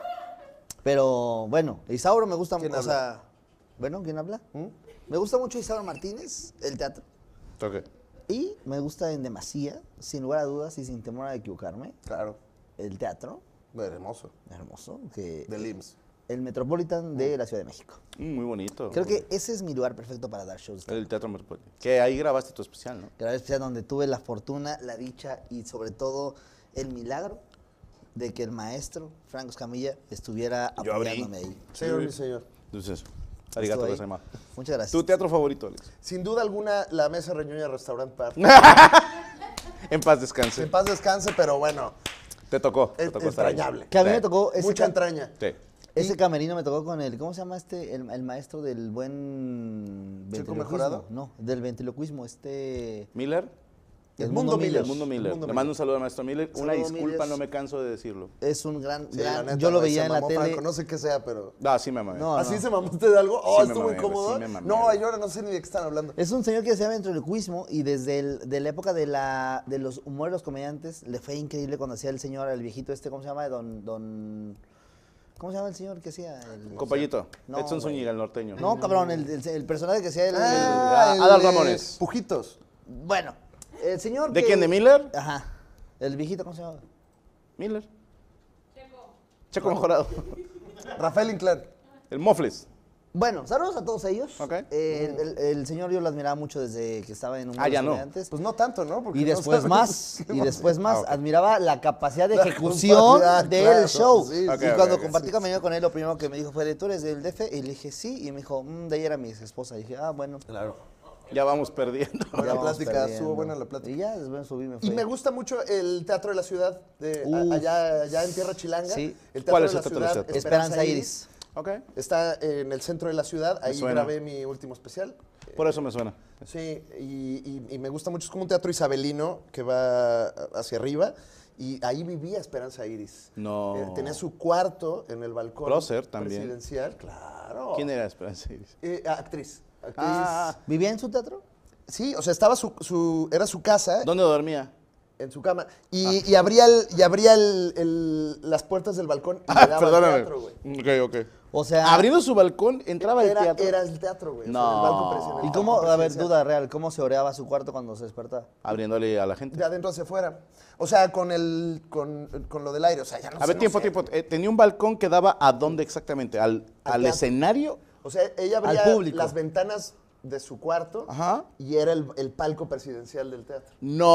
Pero bueno, Isauro me gusta ¿Quién mucho. O habla? sea, bueno, ¿quién habla? Me gusta mucho Isauro Martínez, el teatro. Ok. Y me gusta en demasía, sin lugar a dudas y sin temor a equivocarme, Claro. el teatro. Bueno, hermoso. Hermoso. Que Del I M S S. El Metropolitan de la Ciudad de México. Mm, muy bonito. Creo que ese es mi lugar perfecto para dar shows. El Teatro Metropolitano. Que ahí grabaste tu especial, ¿no? Gran especial donde tuve la fortuna, la dicha y sobre todo el milagro de que el maestro Franco Escamilla estuviera Yo abrí. apoyándome ahí. Señor, Sí. mi señor. Entonces, arigato Estuvo ahí. gozaimasu. Muchas gracias. ¿Tu teatro favorito, Alex? Sin duda alguna, la mesa reñoña Restaurant Par. En paz descanse. En paz descanse, pero bueno, Te tocó. Te es tocó estar ahí. entrañable. Que a mí Sí. me tocó ese, Mucha ca- entraña. Sí. ese camerino me tocó con el, ¿cómo se llama este? El, el maestro del buen ¿Chico ventriloquismo. Mejorado? No, del ventriloquismo, este... ¿Miller? El Mundo Miller. El Mundo Miller. El Mundo Le Miller. mando un saludo al maestro Miller. Una Saludo, disculpa, Millers. no me canso de decirlo. Es un gran, Sí, gran- la neta, yo lo güey, veía se en la mamó tele. Franco, no sé qué sea, pero... Ah, sí me amé. No, ¿Así no. se mamó usted de algo? Oh, Sí me estuvo mamé, güey, incómodo. sí me mamé, no, güey. yo ahora no sé ni de qué están hablando. Es un señor que hacía ventriloquismo y desde el, de la época de, la, de los humores de los comediantes le fue increíble cuando hacía el señor, el viejito este, ¿cómo se llama? Don, don ¿cómo se llama el señor que hacía? El, Compayito. No, Edson güey. Zúñiga, el norteño. No, cabrón, el, el- el personaje que hacía el... Ah, Ah, el Adal de Ramones. Pujitos. el- bueno, el señor ¿De que- quién? ¿De Miller? Ajá. El viejito, ¿cómo se llama? Miller. Checo. Checo Mejorado. Rafael Inclán. El Mofles. Bueno, saludos a todos ellos. Ok. Eh, el, el- el señor yo lo admiraba mucho desde que estaba en un Ah, ya no. antes. Pues no tanto, ¿no? Porque Y no después sabemos más, qué y más. después más, Ah, ok. admiraba la capacidad de La ejecución capacidad, del claro, show. sí, y sí. Ok, cuando ok, ok. compartí camerino con él, lo primero que me dijo fue, de, ¿tú eres del D F? Y le dije, sí, y me dijo, "Mm, de ahí era mi ex esposa. Y dije, ah, bueno. Claro. Ya vamos perdiendo. Buena ya vamos plática, perdiendo". estuvo buena la plática. Y ya después subí, me Y fui. me gusta mucho el Teatro de la Ciudad, de, a- Uf. allá, allá en Tierra Chilanga. Sí. El Teatro ¿Cuál de es la el Teatro de la Ciudad, Ciudad? Esperanza Iris. Ok. Está en el centro de la ciudad, ahí suena. grabé mi último especial. Por eso me suena. Sí, y, y- y me gusta mucho, es como un teatro isabelino que va hacia arriba. Y ahí vivía Esperanza Iris. No. Eh, tenía su cuarto en el balcón Prócer también. presidencial. Claro. ¿Quién era Esperanza Iris? Eh, actriz. actriz. Ah, ¿Vivía en su teatro? Sí, o sea, estaba su, su- era su casa ¿dónde dormía? en su cama. Y, y abría, el, y abría el- el- las puertas del balcón y Ah, le daba al perdóname. teatro, güey. Ok, ok. O sea... Abriendo su balcón, entraba Era, el teatro. era el teatro, güey. o sea, No. en el balcón presidencial. ¿Y cómo, a ver, presidencial. duda real, cómo se oreaba su cuarto cuando se despertaba? Abriéndole a la gente. De adentro hacia afuera. O sea, con el con, con lo del aire. O sea, ya no A sé, ver, no tiempo, sé. tiempo. Eh, ¿Tenía un balcón que daba a dónde exactamente? ¿Al, Al al teatro. escenario? O sea, ella abría Al público. las ventanas de su cuarto Ajá. y era el, el palco presidencial del teatro.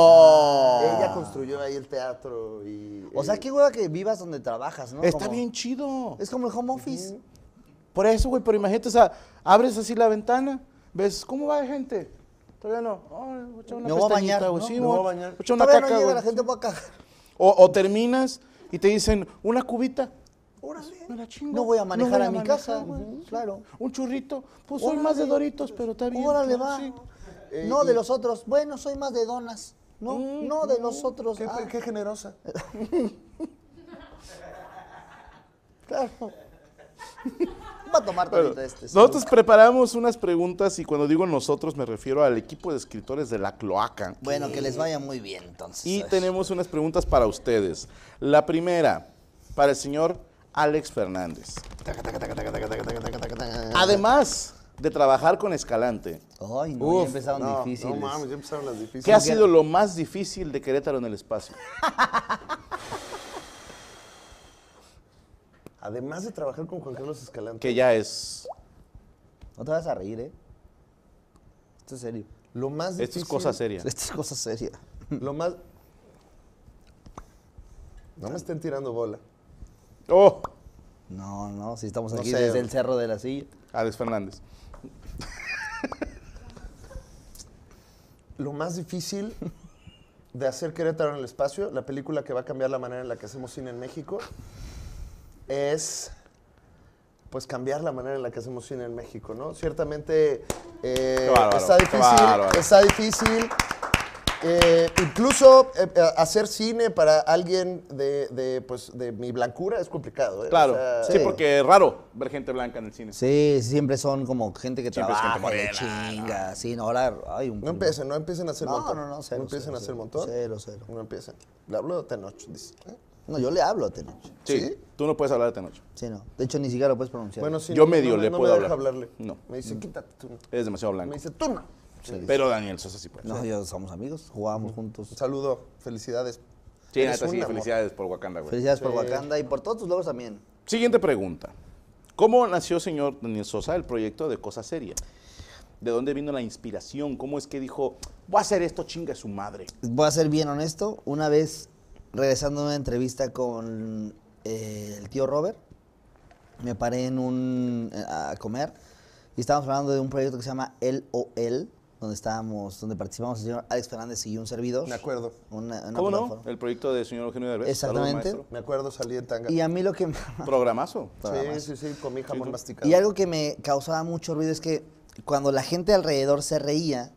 No. Ella construyó ahí el teatro y... O sea, eh, qué hueva que vivas donde trabajas, ¿no? Está Como- bien chido. Es como el home office. Por eso, güey, pero imagínate, o sea, abres así la ventana, ves, ¿cómo va de gente? Todavía no. Ay, voy a echar una Me voy a pestañita, bañar, güey, ¿no? sí, Me voy voy a a bañar. echar una Todavía caca, no llega güey. la gente para acá. O, o terminas y te dicen, una cubita. Órale. Me la chingo. No voy a manejar voy a mi manejar, casa. güey. Ujú, claro. Un churrito. Pues soy más de Doritos, pero está bien. Órale, ¿no? va. Sí. Eh, No, y- de los otros. Bueno, soy más de donas. No, Mm, no, de los otros. Qué, Ah, qué generosa. claro. Va a tomar Bueno, tantito este. sí. nosotros preparamos unas preguntas y cuando digo nosotros me refiero al equipo de escritores de La Cloaca. Bueno, que les vaya muy bien, entonces. Y Ay. tenemos unas preguntas para ustedes. La primera, para el señor Alex Fernández. Además de trabajar con Escalante, Ay, no, Uf, ya empezaron no, difíciles. No mames, ya empezaron las difíciles. ¿qué ha sido lo más difícil de Querétaro en el espacio? Además de trabajar con Juan Carlos Escalante. Que ya es... No te vas a reír, ¿eh? Esto es serio. Lo más difícil. Esto es cosa seria. Esto es cosa seria. Lo más... No me estén tirando bola. Oh, No, no, si estamos No aquí sé. desde el cerro de la silla. Alex Fernández. Lo más difícil de hacer Querétaro en el espacio, la película que va a cambiar la manera en la que hacemos cine en México, es pues cambiar la manera en la que hacemos cine en México, ¿no? Ciertamente eh, Qué bárbaro, está qué difícil, bárbaro. está difícil. Eh, incluso eh, hacer cine para alguien de, de, pues, de mi blancura es complicado. ¿eh? Claro, O sea, sí, Sí. porque es raro ver gente blanca en el cine. Sí, siempre son como gente que Siempre es gente trabaja, de morena, chinga. Sí, no, ahora hay un... No empiecen, no empiecen a hacer No, montón. no, no, cero, No empiecen cero, a hacer cero. montón. Cero, cero. No empiecen. Le hablo de Tenoch, dice. ¿eh? No, yo le hablo a Tenoch. Sí, ¿Sí? tú no puedes hablar de Tenoch. Sí, no. De hecho, ni siquiera lo puedes pronunciar. Bueno, sí. Yo no, medio no, le no puedo me deja hablar. hablarle. No. Me dice, quítate tú. Eres demasiado Me blanco. dice, tú no. Pero Daniel Sosa sí puede. no, yo somos amigos, jugábamos juntos. Un saludo, felicidades. Sí, Eres neta, un sí, amor. felicidades por Wakanda, güey. Felicidades por Sí. Wakanda y por todos tus logros también. Siguiente pregunta. ¿Cómo nació, señor Daniel Sosa, el proyecto de Cosa Seria? ¿De dónde vino la inspiración? ¿Cómo es que dijo, voy a hacer esto, chinga su madre? Voy a ser bien honesto. Una vez, regresando a una entrevista con eh, el tío Robert, me paré en un a comer y estábamos hablando de un proyecto que se llama El o El, donde estábamos, donde participamos el señor Alex Fernández y un servidor. Me acuerdo. Una, una ¿Cómo no? plataforma. El proyecto de señor Eugenio Derbez. Exactamente. Saludos, maestro. Me acuerdo, salí en tanga. Y a mí lo que... Programazo. Sí, sí, sí, comí jamón tú. masticado. Y algo que me causaba mucho ruido es que cuando la gente alrededor se reía,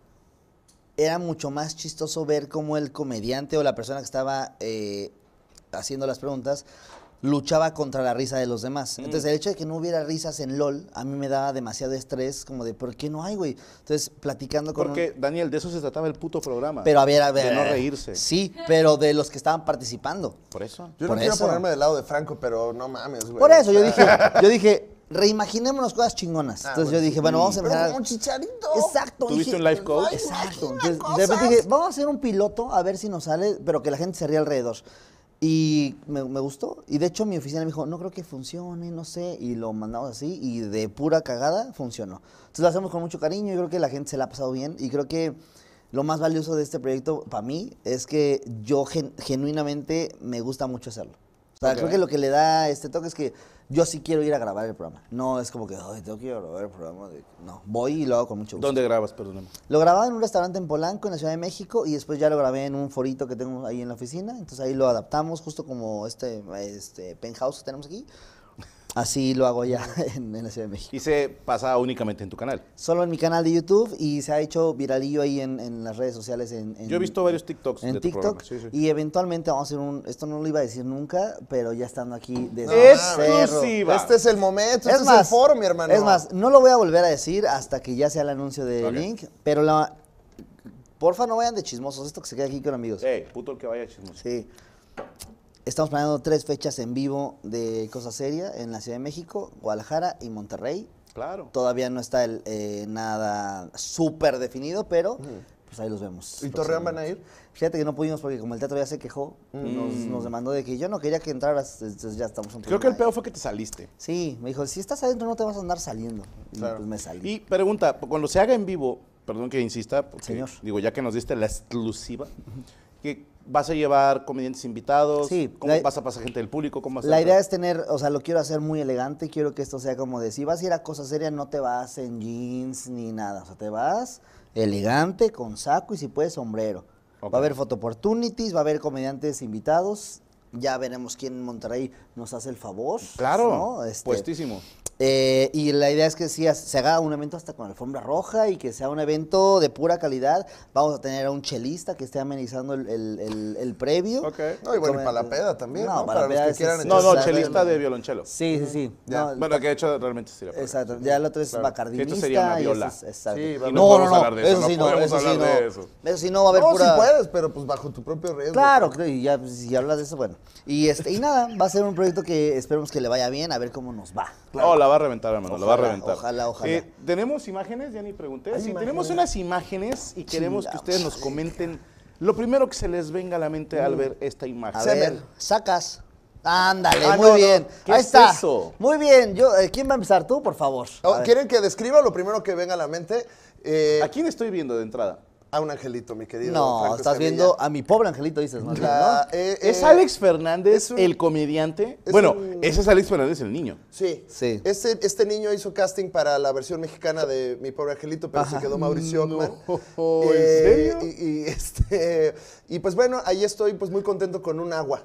era mucho más chistoso ver cómo el comediante o la persona que estaba eh, haciendo las preguntas luchaba contra la risa de los demás. Mm. Entonces, el hecho de que no hubiera risas en LOL, a mí me daba demasiado estrés, como de, ¿por qué no hay, güey? Entonces, platicando con Porque, un... Daniel, de eso se trataba el puto programa. Pero a ver, a ver... De no reírse. Sí, pero de los que estaban participando. Por eso. Yo por no quiero eso. ponerme del lado de Franco, pero no mames, güey. Por eso, yo O sea, dije, yo dije, reimaginémonos cosas chingonas. Ah, Entonces bueno, yo dije, bueno, vamos a Pero empezar... como chicharito. Exacto. ¿Tuviste dije, un life coach? Exacto. Imagina Entonces, de repente cosas. dije, vamos a hacer un piloto a ver si nos sale, pero que la gente se ría alrededor. Y me, me gustó. Y de hecho mi oficina me dijo, no creo que funcione, no sé. Y lo mandamos así y de pura cagada funcionó. Entonces lo hacemos con mucho cariño y creo que la gente se la ha pasado bien. Y creo que lo más valioso de este proyecto para mí es que yo gen- genuinamente me gusta mucho hacerlo. O sea, Ok. creo que lo que le da este toque es que yo sí quiero ir a grabar el programa. No es como que, ay, tengo que ir a grabar el programa. De... No, voy y lo hago con mucho gusto. ¿Dónde grabas, perdóname? Lo grababa en un restaurante en Polanco, en la Ciudad de México, y después ya lo grabé en un forito que tengo ahí en la oficina. Entonces ahí lo adaptamos, justo como este, este penthouse que tenemos aquí. Así lo hago ya en, en la Ciudad de México. Y se pasa únicamente en tu canal. Solo en mi canal de YouTube y se ha hecho viralillo ahí en, en las redes sociales. En, en- Yo he visto varios TikToks en de tu TikTok. programa, sí, sí. Y eventualmente vamos a hacer un. Esto no lo iba a decir nunca, pero ya estando aquí desde cerro. Exclusiva. Este es el momento, este Es es, más, el foro, mi hermano. Es más, no lo voy a volver a decir hasta que ya sea el anuncio de Ok. Link, pero la. Porfa, no vayan de chismosos, esto que se queda aquí con amigos. Ey, puto el que vaya chismoso. Sí. Estamos planeando tres fechas en vivo de Cosa Seria en la Ciudad de México, Guadalajara y Monterrey. Claro. Todavía no está el, eh, nada súper definido, pero pues ahí los vemos. ¿Y Torreón van a ir? Fíjate que no pudimos porque como el teatro ya se quejó, nos, nos demandó de que yo no quería que entraras, entonces ya estamos un Creo que el problema peor ahí. fue que te saliste. Sí, me dijo, si estás adentro no te vas a andar saliendo. Y Claro. pues me salí. Y pregunta, cuando se haga en vivo, perdón que insista, porque, Señor. digo, ya que nos diste la exclusiva, que vas a llevar comediantes invitados, Sí, ¿cómo la- vas a pasar gente del público? ¿Cómo vas a La hacer? idea es tener, o sea, lo quiero hacer muy elegante, quiero que esto sea como de, si vas a ir a Cosa Seria, no te vas en jeans ni nada, o sea, te vas elegante, con saco y si puedes sombrero. Ok. Va a haber photo opportunities, va a haber comediantes invitados, ya veremos quién en Monterrey nos hace el favor. Claro, ¿no? Este, puestísimo. eh, y la idea es que sí, se haga un evento hasta con alfombra roja y que sea un evento de pura calidad. Vamos a tener a un chelista que esté amenizando el, el- el- el previo. Ok. No, y bueno, y Come- para la peda también, ¿no? para la Para los peda que es- quieran es- No, no, Exacto. chelista de violonchelo. Sí, sí, sí. Ya. No, Bueno, que de hecho realmente sería. para- exacto. Ya el otro es Claro. bacardinista. Esto sería una y viola. eso es- exacto. Sí, va a haber- no, no no, podemos no. hablar de eso, Eso no sí no, podemos eso sí hablar no. de eso. Eso sí no va a haber No, pura... si puedes, pero pues bajo tu propio riesgo. Claro, creo, y ya pues, si hablas de eso, bueno. Y este y nada, va a ser un proyecto que esperemos que le vaya bien, a ver cómo nos va. Oh, la va a reventar, hermano, la va a Ojalá, reventar. ojalá, ojalá. Eh, ¿Tenemos imágenes? Ya ni pregunté. Hay Sí, imágenes. tenemos unas imágenes y queremos que Chingada ustedes nos comenten lo primero que se les venga a la mente al ver esta imagen. A Semen. ver, sacas. Ándale, Ah, muy no, no. bien. ¿Qué Ahí es está. eso? Muy bien. Yo, eh, ¿quién va a empezar? Tú, por favor. Oh, A ver. ¿Quieren que describa lo primero que venga a la mente? Eh, ¿A quién estoy viendo de entrada? a un angelito, mi querido. No, Franco estás Escamilla. viendo a mi pobre angelito, dices, más bien, La- ¿no? eh, ¿Es eh, Alex Fernández es un- el comediante? es Bueno, un- ese es Alex Fernández el niño. Sí. Sí. Este, este niño hizo casting para la versión mexicana de Mi Pobre Angelito, pero se quedó Mauricio No, Ockman. ¿en Eh, serio? Y, y, este, y pues bueno, ahí estoy pues muy contento con un agua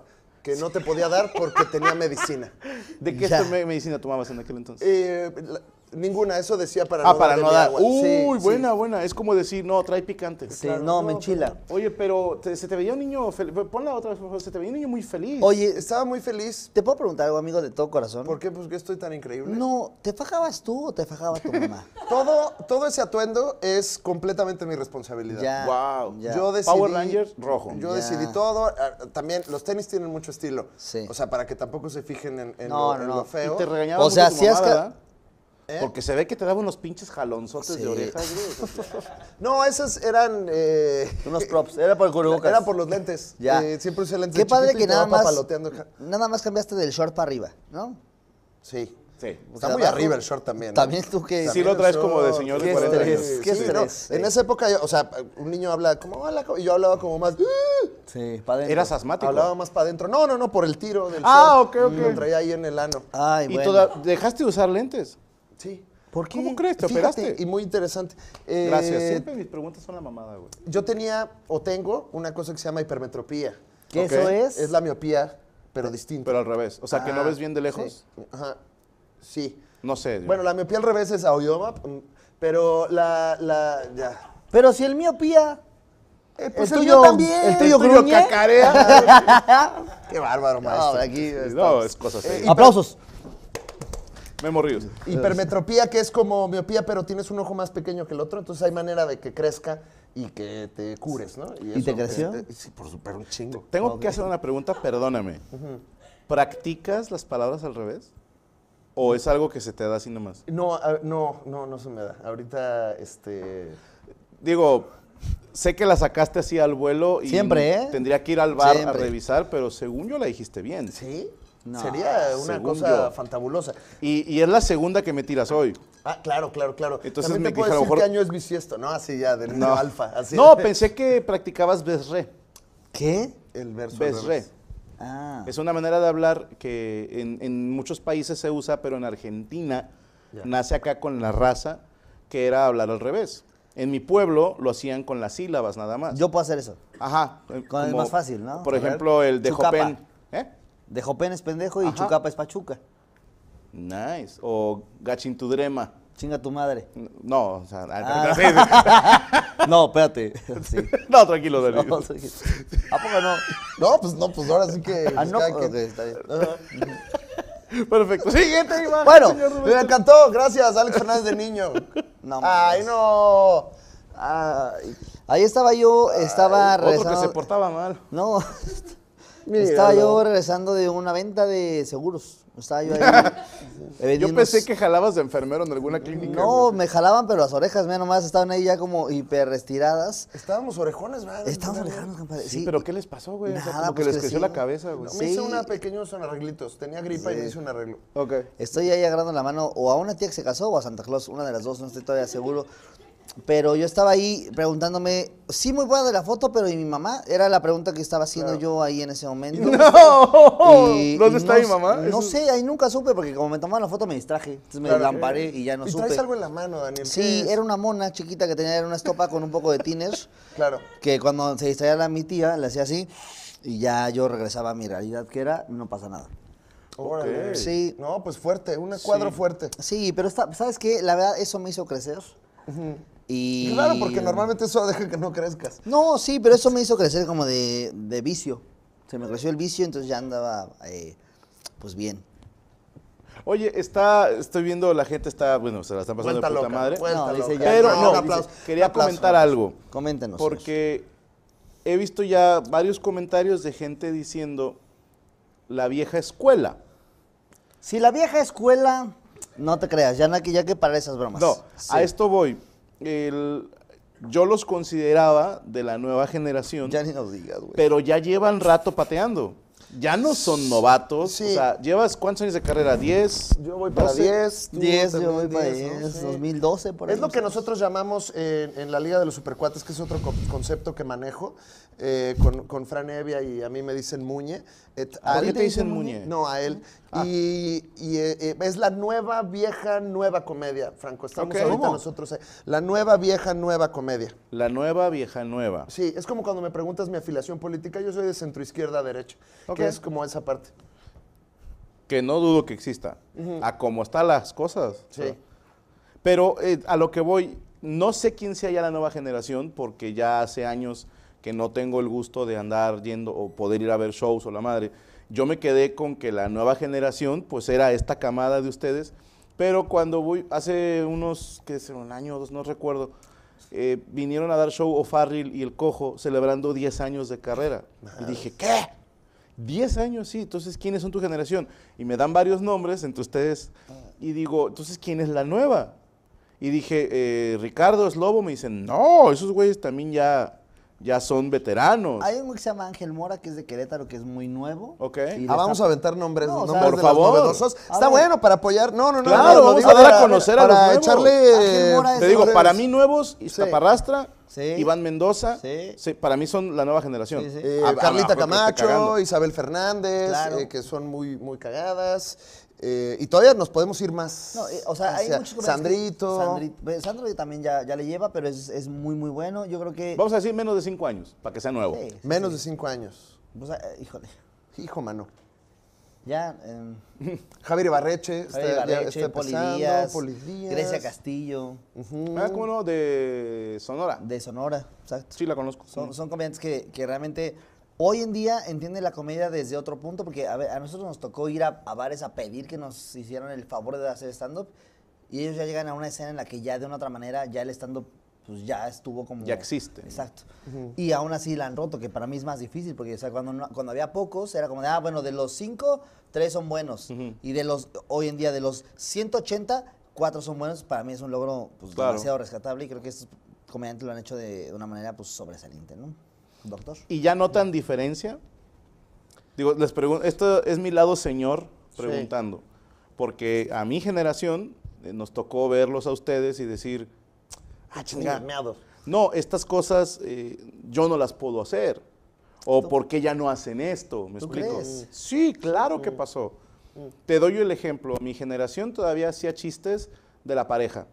que no te podía dar porque tenía medicina. ¿De qué Ya. esta me- medicina tomabas en aquel entonces? Eh, la- ninguna, eso decía para ah, no para dar de no mi dar. agua. Uy, Sí, sí. buena, buena. Es como decir, no, trae picante. Sí, Claro, no, no, me enchila. Oye, pero te- se te veía un niño feliz. Ponla otra vez, por favor. Se te veía un niño muy feliz. Oye, Estaba muy feliz. ¿te puedo preguntar algo, amigo, de todo corazón? ¿Por qué? Pues que estoy tan increíble. No, ¿te fajabas tú o te fajaba tu mamá? Todo, todo ese atuendo es completamente mi responsabilidad. Ya. Wow. ya. Yo decidí, Power Rangers rojo. Yo Ya. decidí todo. Ah, También los tenis tienen mucho estilo. Sí. O sea, para que tampoco se fijen en, en No, lo, no, en no. lo Y feo. te regañaba O mucho sea, tu si mamá, es que- ¿verdad? ¿Eh? Porque se ve que te daban unos pinches jalonzotes Sí. de orejas, güey. No, esos eran... eh, Unos props, era por el cubrebocas. Era por los lentes. Ya. Eh, siempre usé lentes Qué de padre chiquito y que te nada va más, papaloteando. nada más cambiaste del short para arriba, ¿no? Sí. Sí. Está sea, muy abajo- arriba el short también. ¿no? También tú que... Sí lo traes como de short, señor de qué cuarenta estrés, años. sí, Qué no, estrés, sí. En esa época, yo- o sea, un niño habla como, hola, co- y yo hablaba como más, "Ah", Sí, para adentro. Eras asmático. hablaba más para adentro. No, no, no, por el tiro del Ah, short. ok, ok. Lo traía ahí en el ano. Ay, Y bueno. toda, dejaste de usar lentes. Sí. ¿Por qué? ¿Cómo crees? ¿Te Fíjate, operaste? y muy interesante. Eh, Gracias. Siempre mis preguntas son la mamada, güey. Yo tenía o tengo una cosa que se llama hipermetropía. ¿Qué Ok. eso es? Es la miopía, pero distinta. Pero al revés. O sea, que no Ah, ves bien de lejos. Sí. Ajá. Sí. No sé. Bueno, la miopía al revés es audioma, mm, pero la, la, ya. Pero si el míopía... Eh, el tuyo también. El tuyo gruñe. cacarea. Qué bárbaro, No, maestro. aquí no, estamos. es cosa Eh, seria. Aplausos. Memo Ríos. Hipermetropía, que es como miopía, pero tienes un ojo más pequeño que el otro, entonces hay manera de que crezca y que te cures, ¿no? ¿Y te creció? este, sí, por super un chingo. Tengo que hacer una pregunta, perdóname. ¿Practicas las palabras al revés? ¿O es algo que se te da así nomás? No, a- no, no, no se me da. Ahorita, este... Digo, sé que la sacaste así al vuelo y Siempre, ¿eh? tendría que ir al bar Siempre. a revisar, pero según yo la dijiste bien. ¿Sí? No, Sería una según cosa yo. fantabulosa. Y, y es la segunda que me tiras hoy. Ah, claro, claro, claro. Entonces También me te puedo dije, a lo decir mejor- qué año es bisiesto, ¿no? Así ya, del niño alfa. Así. No, pensé que practicabas besre. ¿Qué? El verso. al Besre. revés. Ah. Es una manera de hablar que en, en muchos países se usa, pero en Argentina Ya. nace acá con la raza, que era hablar al revés. En mi pueblo lo hacían con las sílabas nada más. Yo puedo hacer eso. Ajá. eh, Con el más fácil, ¿no? Por A ver. ejemplo, el de Chucapa. Jopen. ¿Eh? De Jopen es pendejo y Ajá. Chucapa es pachuca. Nice. O Gachintudrema. Chinga tu madre. No, o sea, Ah. No, espérate. Sí. no, tranquilo, Dani. No, sí. ¿A poco no? No, pues no, pues ahora sí que... Ah, no. cada quien- Ok, está bien. Perfecto. Siguiente imagen, Bueno, señor Me Rubén. encantó, gracias, Alex Fernández de niño. No, Ay, mames. no. Ay. Ahí estaba yo, estaba Otro que regresando. se portaba mal. No. Míralo. Estaba yo regresando de una venta de seguros. Estaba yo ahí. he vendido Yo pensé unos- que jalabas de enfermero en alguna clínica. No, güey. me jalaban, pero las orejas, mira nomás, estaban ahí ya como hiper estiradas. Estábamos orejones, ¿verdad? Estábamos alejados, compadre. Sí, Sí, pero ¿qué les pasó, güey? O sea, Nada, como que pues les creció crecí. la cabeza, güey. Me Sí. hice una pequeños arreglitos. Tenía gripa y me hice un arreglo. Ok. Estoy ahí agarrando la mano o a una tía que se casó o a Santa Claus, una de las dos, no estoy todavía seguro. Pero yo estaba ahí preguntándome, sí, muy buena de la foto, pero ¿y mi mamá? Era la pregunta que estaba haciendo yo ahí en ese momento. ¡No! Y- ¿Dónde y está no mi mamá? s- No Eso- sé, ahí nunca supe, porque como me tomaban la foto me distraje. Entonces me Claro. lamparé y ya no y supe. traes algo en la mano, Daniel. ¿Qué Sí, es? era una mona chiquita que tenía era una estopa con un poco de tiner, Claro. que cuando se distraía la mi tía, le hacía así, y ya yo regresaba a mi realidad, que era, no pasa nada. Órale. Sí. No, pues fuerte, un cuadro fuerte. Sí, pero está, ¿sabes qué? La verdad, eso me hizo crecer. Y... Claro, porque normalmente eso deja que no crezcas. No, sí, pero eso me hizo crecer como de, de vicio. Se me creció el vicio, entonces ya andaba, eh, pues bien. Oye, está, estoy viendo, la gente está, bueno, se la están pasando Vuelta de puta loca, madre. vuelta No, dice loca. ya- Pero no, no, un aplauso, dice, quería un aplauso, comentar un aplauso. algo. Coméntenos. Porque he visto ya varios comentarios de gente diciendo la vieja escuela. Si la vieja escuela, no te creas, ya no hay que, ya hay que parar esas bromas. No, Sí. a esto voy. El- yo los consideraba de la nueva generación, Ya ni nos digas, güey. pero ya llevan rato pateando. Ya no son novatos. Sí. O sea, ¿llevas cuántos años de carrera? ¿diez? Yo voy para doce? diez. tú diez, yo también voy para diez, diez, ¿no? Sí. dos mil doce, por ahí. Es lo no que sé. nosotros llamamos en, en la Liga de los Supercuates, que es otro co- concepto que manejo, eh, con, con Fran Evia y a mí me dicen Muñe. Et ¿Por qué al- te dicen Muñe? No, a él. Ah. Y, y, eh, eh, es la nueva, vieja, nueva comedia, Franco. Estamos Ok. ahorita ¿Cómo? nosotros. eh, La nueva, vieja, nueva comedia. La nueva, vieja, nueva. Sí, es como cuando me preguntas mi afiliación política, yo soy de centro izquierda a derecha, Ok. que es como esa parte. Que no dudo que exista. A cómo están las cosas. Sí. Pero eh, a lo que voy, no sé quién sea ya la nueva generación, porque ya hace años que no tengo el gusto de andar yendo o poder ir a ver shows o la madre. Yo me quedé con que la nueva generación, pues era esta camada de ustedes, pero cuando voy, hace unos, qué sé, un año o dos, no recuerdo, eh, vinieron a dar show O'Farrill y El Cojo celebrando diez años de carrera. Y dije, ¿qué? diez años, sí, entonces, ¿quiénes son tu generación? Y me dan varios nombres entre ustedes y digo, entonces, ¿quién es la nueva? Y dije, eh, Ricardo Slobo, me dicen, no, esos güeyes también ya, ya son veteranos. Hay un güey que se llama Ángel Mora, que es de Querétaro, que es muy nuevo. Ok. Y le Ah, vamos está- a aventar nombres, No, o sea, nombres por de favor. los novedosos. A Está ver. bueno para apoyar. No, no, no. Claro, no, lo vamos digo a dar a para- conocer a los para nuevos. echarle. Ángel Mora es Te digo, Flores. para mí nuevos, Iztaparrastra, Sí. Iván Mendoza, Sí. sí, para mí son la nueva generación. Sí, sí. Eh, A- a- Carlita a- porque esté cagando. Camacho, Isabel Fernández, Claro. eh, que son muy, muy cagadas. Eh, y todavía nos podemos ir más. No, eh, o sea, hay hacia muchos comediantes que- Sandrito. Sandrito. Ve, Sandro también ya, ya le lleva, pero es, es muy, muy bueno. Yo creo que... Vamos a decir menos de cinco años, para que sea nuevo. Sí, sí, Menos sí. de cinco años. O sea, eh, híjole. Hijo, mano. Ya... em, Javier Ibarreche. Javier está, ya Ibarreche, está Poli empezando, Díaz, Poli Díaz. Grecia Castillo, Ujú. Ah, ¿cómo no? De Sonora. de Sonora, exacto. Sí, la conozco. Son, son comediantes que, que realmente hoy en día entienden la comedia desde otro punto, porque a, ver, a nosotros nos tocó ir a, a bares a pedir que nos hicieran el favor de hacer stand-up, y ellos ya llegan a una escena en la que ya de una otra manera ya el stand-up pues ya estuvo como... Ya existe. Exacto. Y aún así la han roto, que para mí es más difícil, porque o sea, cuando, no- cuando había pocos era como de, ah, bueno, de los cinco, tres son buenos. Y de los, hoy en día, de los ciento ochenta, cuatro son buenos. Para mí es un logro pues, Claro. demasiado rescatable, y creo que estos comediantes lo han hecho de, de una manera pues sobresaliente, ¿no? Doctor. ¿Y ya notan diferencia? Digo, les pregunto, esto es mi lado señor preguntando, porque a mi generación eh, nos tocó verlos a ustedes y decir, ah, chinga, Meados. no, estas cosas eh, yo no las puedo hacer. O ¿por qué ya no hacen esto? ¿Me ¿Tú explico? crees? Sí, claro que pasó. Te doy el ejemplo. Mi generación todavía hacía chistes de la pareja.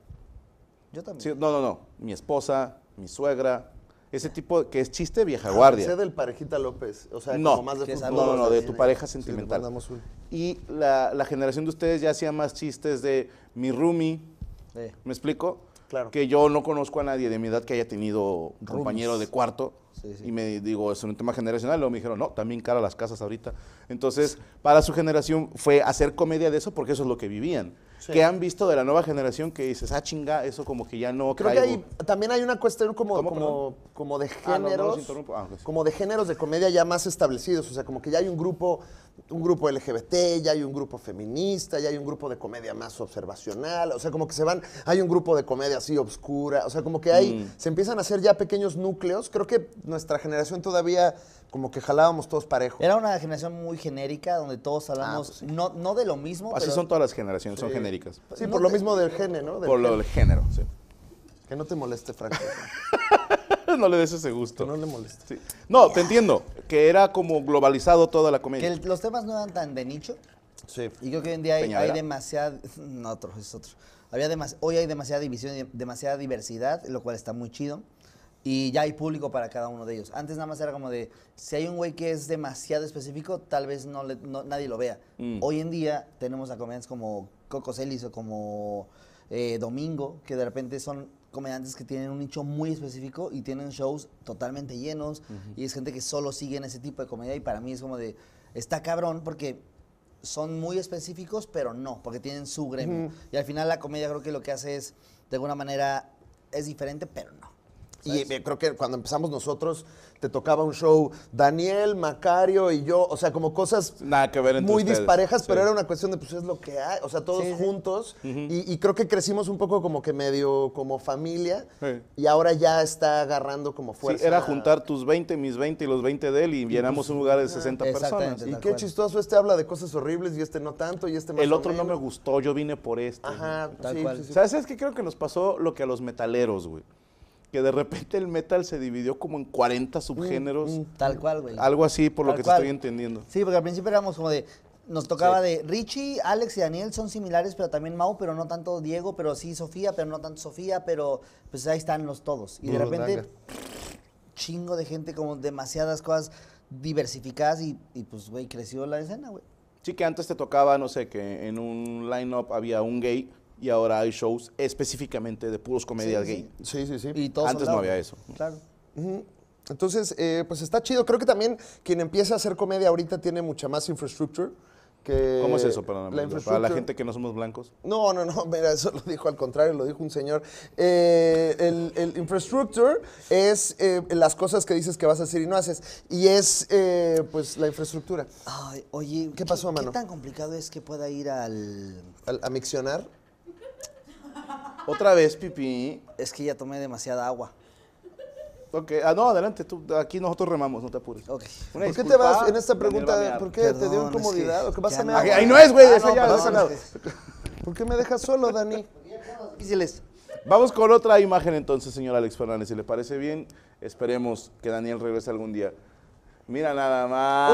Yo también. Sí, no, no, no. Mi esposa, mi suegra, ese tipo que es chiste vieja guardia. Sé del Parejita López. O sea, No, como más de que es fútbol. no, no, no, de Sí, tu pareja sí, le sentimental. mandamos un- Y la, la generación de ustedes ya hacía más chistes de mi roomie, Sí. ¿me explico? Claro. Que yo no conozco a nadie de mi edad que haya tenido un compañero de cuarto. Sí, sí. Y me digo, es un tema generacional. Luego me dijeron, no, también cara las casas ahorita. Entonces, para su generación fue hacer comedia de eso porque eso es lo que vivían. Sí. ¿Qué han visto de la nueva generación que dices, ah, chinga, eso como que ya no Creo que caigo"? hay, también hay una cuestión como, ¿Cómo, como, como de Ah, no, no los géneros, interrumpo. Ah, ok. como de géneros de comedia ya más establecidos. O sea, como que ya hay un grupo, un grupo L G B T, ya hay un grupo feminista, ya hay un grupo de comedia más observacional. O sea, como que se van, hay un grupo de comedia así obscura. O sea, como que hay, Mm. se empiezan a hacer ya pequeños núcleos. Creo que nuestra generación todavía como que jalábamos todos parejo. Era una generación muy genérica, donde todos hablamos pues sí. no, no de lo mismo, Así pero... son todas las generaciones, son Sí. genéricas. Sí, no por lo te- mismo del gene, ¿no? Del Por lo gene. del género, sí. Que no te moleste, Franco. No le des ese gusto. Que no le moleste. Sí. No, te entiendo, que era como globalizado toda la Que comedia. el- los temas no eran tan de nicho, Sí. y creo que hoy en día hay, hay Peñavera. demasiada... No, otro, es otro. Había demas- hoy hay demasiada división y demasiada diversidad, lo cual está muy chido. Y ya hay público para cada uno de ellos. Antes nada más era como de, si hay un güey que es demasiado específico, tal vez no, le- no- nadie lo vea. Mm. Hoy en día tenemos a comediantes como Coco Celis o como eh, Domingo, que de repente son comediantes que tienen un nicho muy específico y tienen shows totalmente llenos. Y es gente que solo sigue en ese tipo de comedia, y para mí es como de, está cabrón porque son muy específicos, pero no, porque tienen su gremio. Y al final la comedia creo que lo que hace es, de alguna manera, es diferente, pero no. Y eh, creo que cuando empezamos nosotros, te tocaba un show Daniel, Macario y yo, o sea, como cosas Nada que ver entre muy ustedes. disparejas, Sí. pero era una cuestión de, pues es lo que hay, o sea, todos Sí, sí. juntos. y, y creo que crecimos un poco como que medio como familia, Sí. y ahora ya está agarrando como Sí, fuerza. era juntar tus veinte, mis veinte y los veinte de él y llenamos un lugar de sesenta Exactamente. personas. Y tal qué cual. chistoso, este habla de cosas horribles y este no tanto, y este más El o otro no me menos. gustó, yo vine por este. Ajá, Tal sí, cual. sí, sí. ¿Sabes? Es que creo que nos pasó lo que a los metaleros, güey. que de repente el metal se dividió como en cuarenta subgéneros. Mm, Tal cual, güey. Algo así, por lo Tal que cual. estoy entendiendo. Sí, porque al principio éramos como de, nos tocaba de Richie, Alex y Daniel son similares, pero también Mau, pero no tanto Diego, pero sí Sofía, pero no tanto Sofía, pero pues ahí están los todos. Y de Burundanga. repente, chingo de gente, como demasiadas cosas diversificadas y, y pues, güey, creció la escena, güey. Sí, que antes te tocaba, no sé, que en un line-up había un gay y ahora hay shows específicamente de puros comedias Sí, gay. Sí, sí, sí. Y todos Antes son no lados, había güey. eso. Claro. Ujú. Entonces, eh, pues está chido. Creo que también quien empieza a hacer comedia ahorita tiene mucha más infraestructure. Que ¿Cómo es eso, perdóname? La Para la infraestructure- gente que no somos blancos. No, no, no, mira, eso lo dijo al contrario, lo dijo un señor. Eh, el, el infrastructure es eh, las cosas que dices que vas a hacer y no haces. Y es, eh, pues, la infraestructura. Ay, oye, ¿Qué pasó, mano? ¿Qué tan complicado es que pueda ir al...? Al- a miccionar. Otra vez, pipí. Es que ya tomé demasiada agua. Ok, ah, no, adelante, tú, aquí nosotros remamos, no te apures. Ok. Una ¿Por qué te disculpa, vas en esta Daniel pregunta? va a mear. ¿Por qué te dio Perdón, es incomodidad? que ¿O qué vas ya a no. mear? Ahí ahí no es, güey, Ah, eso no, ya perdón, de ese lado. es ¿Por qué me dejas solo, Dani? Difíciles. Vamos con otra imagen entonces, señor Alex Fernández, si le parece bien, esperemos que Daniel regrese algún día. Mira nada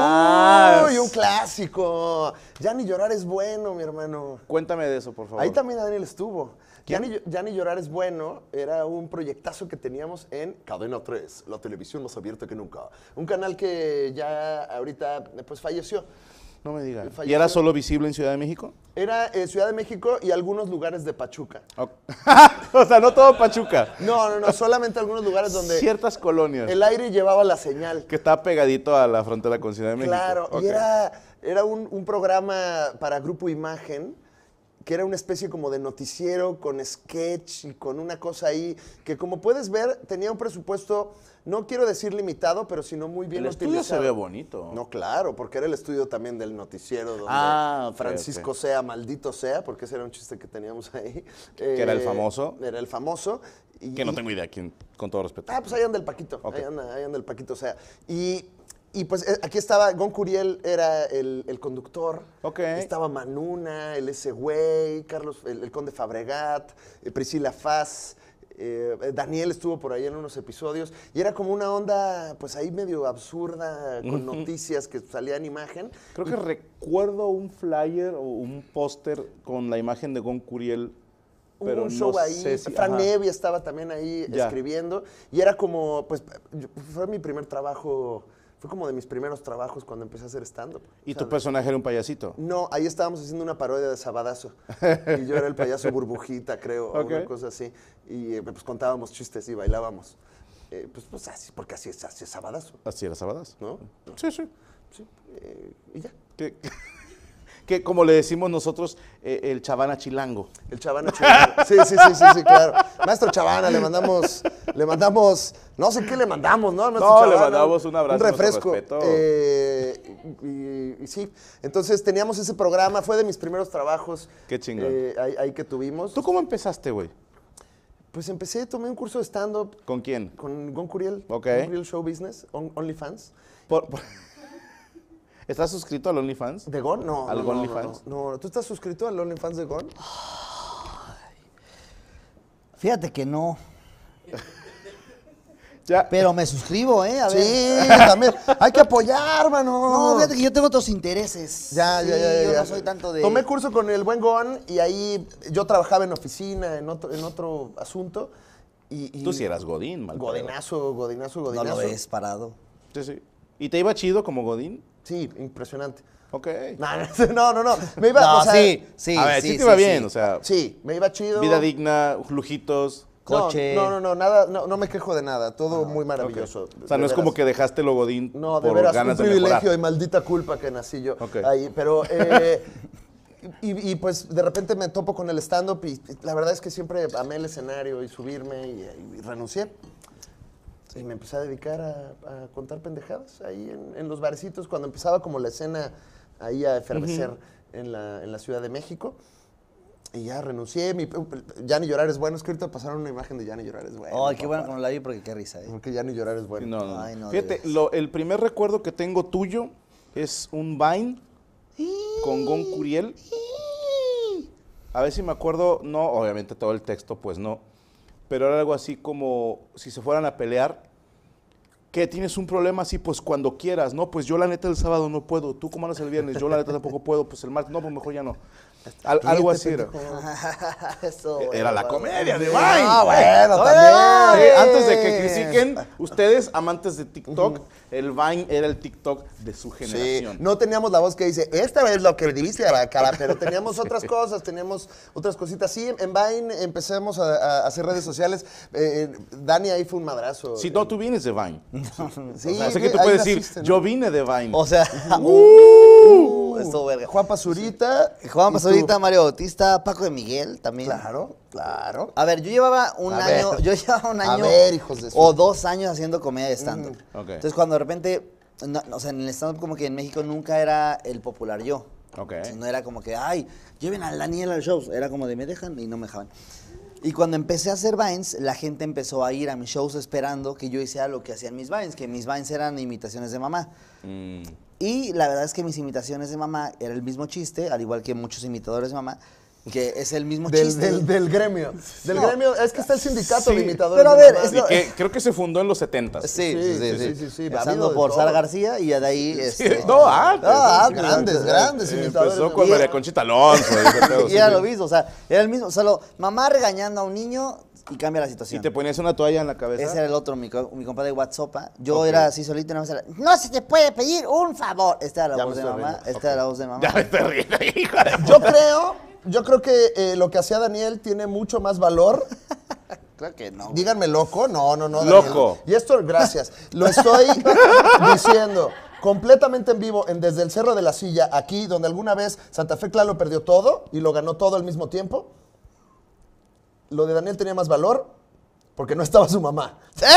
más. ¡Uy, un clásico! Ya ni llorar es bueno, mi hermano. Cuéntame de eso, por favor. Ahí también Daniel estuvo. Ya ¿Quién? ni, ya ni llorar es bueno, era un proyectazo que teníamos en Cadena tres, la televisión más abierta que nunca. Un canal que ya ahorita pues falleció. No me digas. ¿Y Falleció. era solo visible en Ciudad de México? Era eh, Ciudad de México y algunos lugares de Pachuca. Ok. O sea, no todo Pachuca. No, no, no, solamente algunos lugares donde Ciertas colonias. el aire llevaba la señal. Que está pegadito a la frontera con Ciudad de México. Claro, Ok. y era, era un, un programa para Grupo Imagen, que era una especie como de noticiero con sketch y con una cosa ahí, que como puedes ver, tenía un presupuesto, no quiero decir limitado, pero sino muy bien El estudio utilizado. se ve bonito. No, claro, porque era el estudio también del noticiero donde Ah, ok, Francisco ok. sea, maldito sea, porque ese era un chiste que teníamos ahí. Eh, Que era el famoso. Era el famoso. y- Que no y- tengo idea, quién, con todo respeto. Ah, pues ahí anda el Paquito, Ok. ahí, anda, ahí anda el Paquito, o sea. Y, y pues eh, aquí estaba, Gon Curiel era el, el conductor. Ok. Estaba Manuna, el ese güey, Carlos, el, el Conde Fabregat, eh, Priscila Faz, eh, Daniel estuvo por ahí en unos episodios. Y era como una onda, pues ahí medio absurda, con noticias que salían en imagen. Creo que recuerdo un flyer o un póster con la imagen de Gon Curiel. Hubo Pero un no show ahí, sé si- Fran ajá. Nevia estaba también ahí Ya. escribiendo, y era como, pues, yo- fue mi primer trabajo, fue como de mis primeros trabajos cuando empecé a hacer stand-up. Y tu ¿sabes? personaje era un payasito. No, ahí estábamos haciendo una parodia de Sabadazo, y yo era el payaso Burbujita, creo, o Ok. una cosa así, y eh, pues contábamos chistes y bailábamos. Eh, pues, pues así, porque así es, así es Sabadazo, Así era Sabadas. ¿no? Sí, sí. Sí, eh, y ya. Que, que como le decimos nosotros, eh, el chavana chilango. El Chavana Chilango. Sí, sí, sí, sí, sí, claro. Maestro Chavana, le mandamos, le mandamos, no sé qué le mandamos, ¿no? Maestro No, le Chavana, mandamos un abrazo, Un nuestro refresco. respeto. Eh, y, y sí, entonces teníamos ese programa, fue de mis primeros trabajos. Qué chingón. eh, ahí, ahí que tuvimos. ¿Tú cómo empezaste, güey? Pues empecé, tomé un curso de stand-up ¿Con quién? con Gon Curiel. Ok. Gon Curiel Show Business, on- OnlyFans. Por- por- ¿Estás suscrito al OnlyFans? ¿De Gon? No. ¿Al no, no, no, OnlyFans? No, no, ¿tú estás suscrito al OnlyFans de Gon? Fíjate que no, Ya. pero me suscribo, ¿eh? A ver. Sí, también. Hay que apoyar, mano. No, fíjate que yo tengo otros intereses. Ya, Sí, ya, ya, yo ya. no soy tanto de... Tomé curso con el buen Gon y ahí yo trabajaba en oficina, en otro, en otro asunto. Y, y Tú sí eras Godín, mal pedo. Godinazo, godinazo, No godinazo. lo ves parado. Sí, sí. ¿Y te iba chido como Godín? Sí, impresionante. Ok. No, no, no, no. Me iba, No, o sea, sí, sí, A ver, sí, sí, te iba sí, bien, sí. o sea, Sí, me iba chido. vida digna, lujitos. No, Coche. No, no, no, nada, no, no me quejo de nada. Todo muy maravilloso. O sea, no de es como veras. que dejaste lo Godín No, de por veras, un ganas de privilegio mejorar. y maldita culpa que nací yo Ok. ahí. Pero, eh, y, y, pues de repente me topo con el stand-up y la verdad es que siempre amé el escenario y subirme y, y renuncié. Y me empecé a dedicar a, a contar pendejadas ahí en, en los barecitos, cuando empezaba como la escena ahí a efervecer en, la, en la Ciudad de México. Y ya renuncié. Mi, ya ni llorar es bueno. Es que ahorita pasaron una imagen de ya ni llorar es bueno. Ay, qué bueno que papá. no la vi porque qué risa, ¿eh? Porque ya ni llorar es bueno. No, no, no. Ay, no, Fíjate, de veras. lo- el primer recuerdo que tengo tuyo es un Vine con Gon Curiel. A ver si me acuerdo, no, obviamente todo el texto, pues no. pero era algo así como si se fueran a pelear. ¿Qué? ¿Tienes un problema así? Pues cuando quieras, ¿no? Pues yo la neta el sábado no puedo. ¿Tú cómo andas el viernes? Yo la neta tampoco puedo. Pues el martes, no, pues mejor ya no. Al, algo así era. Eso, Era la bueno, comedia de Vine. Ah, bueno, ¡Oye! también. Sí, antes de que critiquen, ustedes, amantes de TikTok, el Vine era el TikTok de su Sí, generación. no teníamos la voz que dice, esta vez lo que viviste a la cara, pero teníamos otras cosas, teníamos otras cositas. Sí, en Vine empecemos a, a hacer redes sociales. Eh, Dani ahí fue un madrazo. Si no, tú vienes de Vine. Sí, O sea, sé que tú ahí puedes decir, naciste, ¿no? yo vine de Vine. O sea, uh, esto verga. Juan Pazurita. Juan y Pazurita, tú. Mario Bautista, Paco de Miguel también. Claro, claro. A ver, yo llevaba un A año, ver. yo llevaba un A año ver, hijos de su- o dos años haciendo comedia de stand-up. Ok. Entonces, cuando de repente, no, o sea, en el stand-up como que en México nunca era el popular yo. Ok. No era como que, ay, lleven al Daniel a los shows. Era como de, me dejan y no me dejaban. Y cuando empecé a hacer Vines, la gente empezó a ir a mis shows esperando que yo hiciera lo que hacían mis Vines, que mis Vines eran imitaciones de mamá. Mm. Y la verdad es que mis imitaciones de mamá era el mismo chiste, al igual que muchos imitadores de mamá, que es el mismo Del, chiste. del, del gremio. Del No. gremio. Es que está el sindicato Sí, de imitadores. pero a de ver, mamá. es Y lo- que creo que se fundó en los setentas. Sí, Sí, sí, sí. sí, sí, sí, sí, sí, ha Empezando habido de por Sara todo. García y de ahí... Este, No, antes. Ah, Sí, antes, grandes, antes. grandes imitadores. Empezó de con Y- María Conchita Alonso. y ese pedo, Y sí, era sí. lo mismo, o sea, era el mismo, solo mamá regañando a un niño y cambia la Y situación. te ponías una toalla en la cabeza. Ese era el otro, mi, co- mi compadre WhatsApp. Yo Ok. era así solito y nada más era, no se te puede pedir un favor. Esta era la Ya voz me de estoy mamá, riendo. esta era la voz de mamá. Ya me estoy riendo, hijo de Yo creo, yo creo que eh, lo que hacía Daniel tiene mucho más valor. Creo que no. Díganme loco, no, no, no. Daniel. Loco. Y esto, gracias. Lo estoy diciendo completamente en vivo, en Desde el Cerro de la Silla, aquí, donde alguna vez Santa Fe Claro perdió todo y lo ganó todo al mismo tiempo. Lo de Daniel tenía más valor porque no estaba su mamá.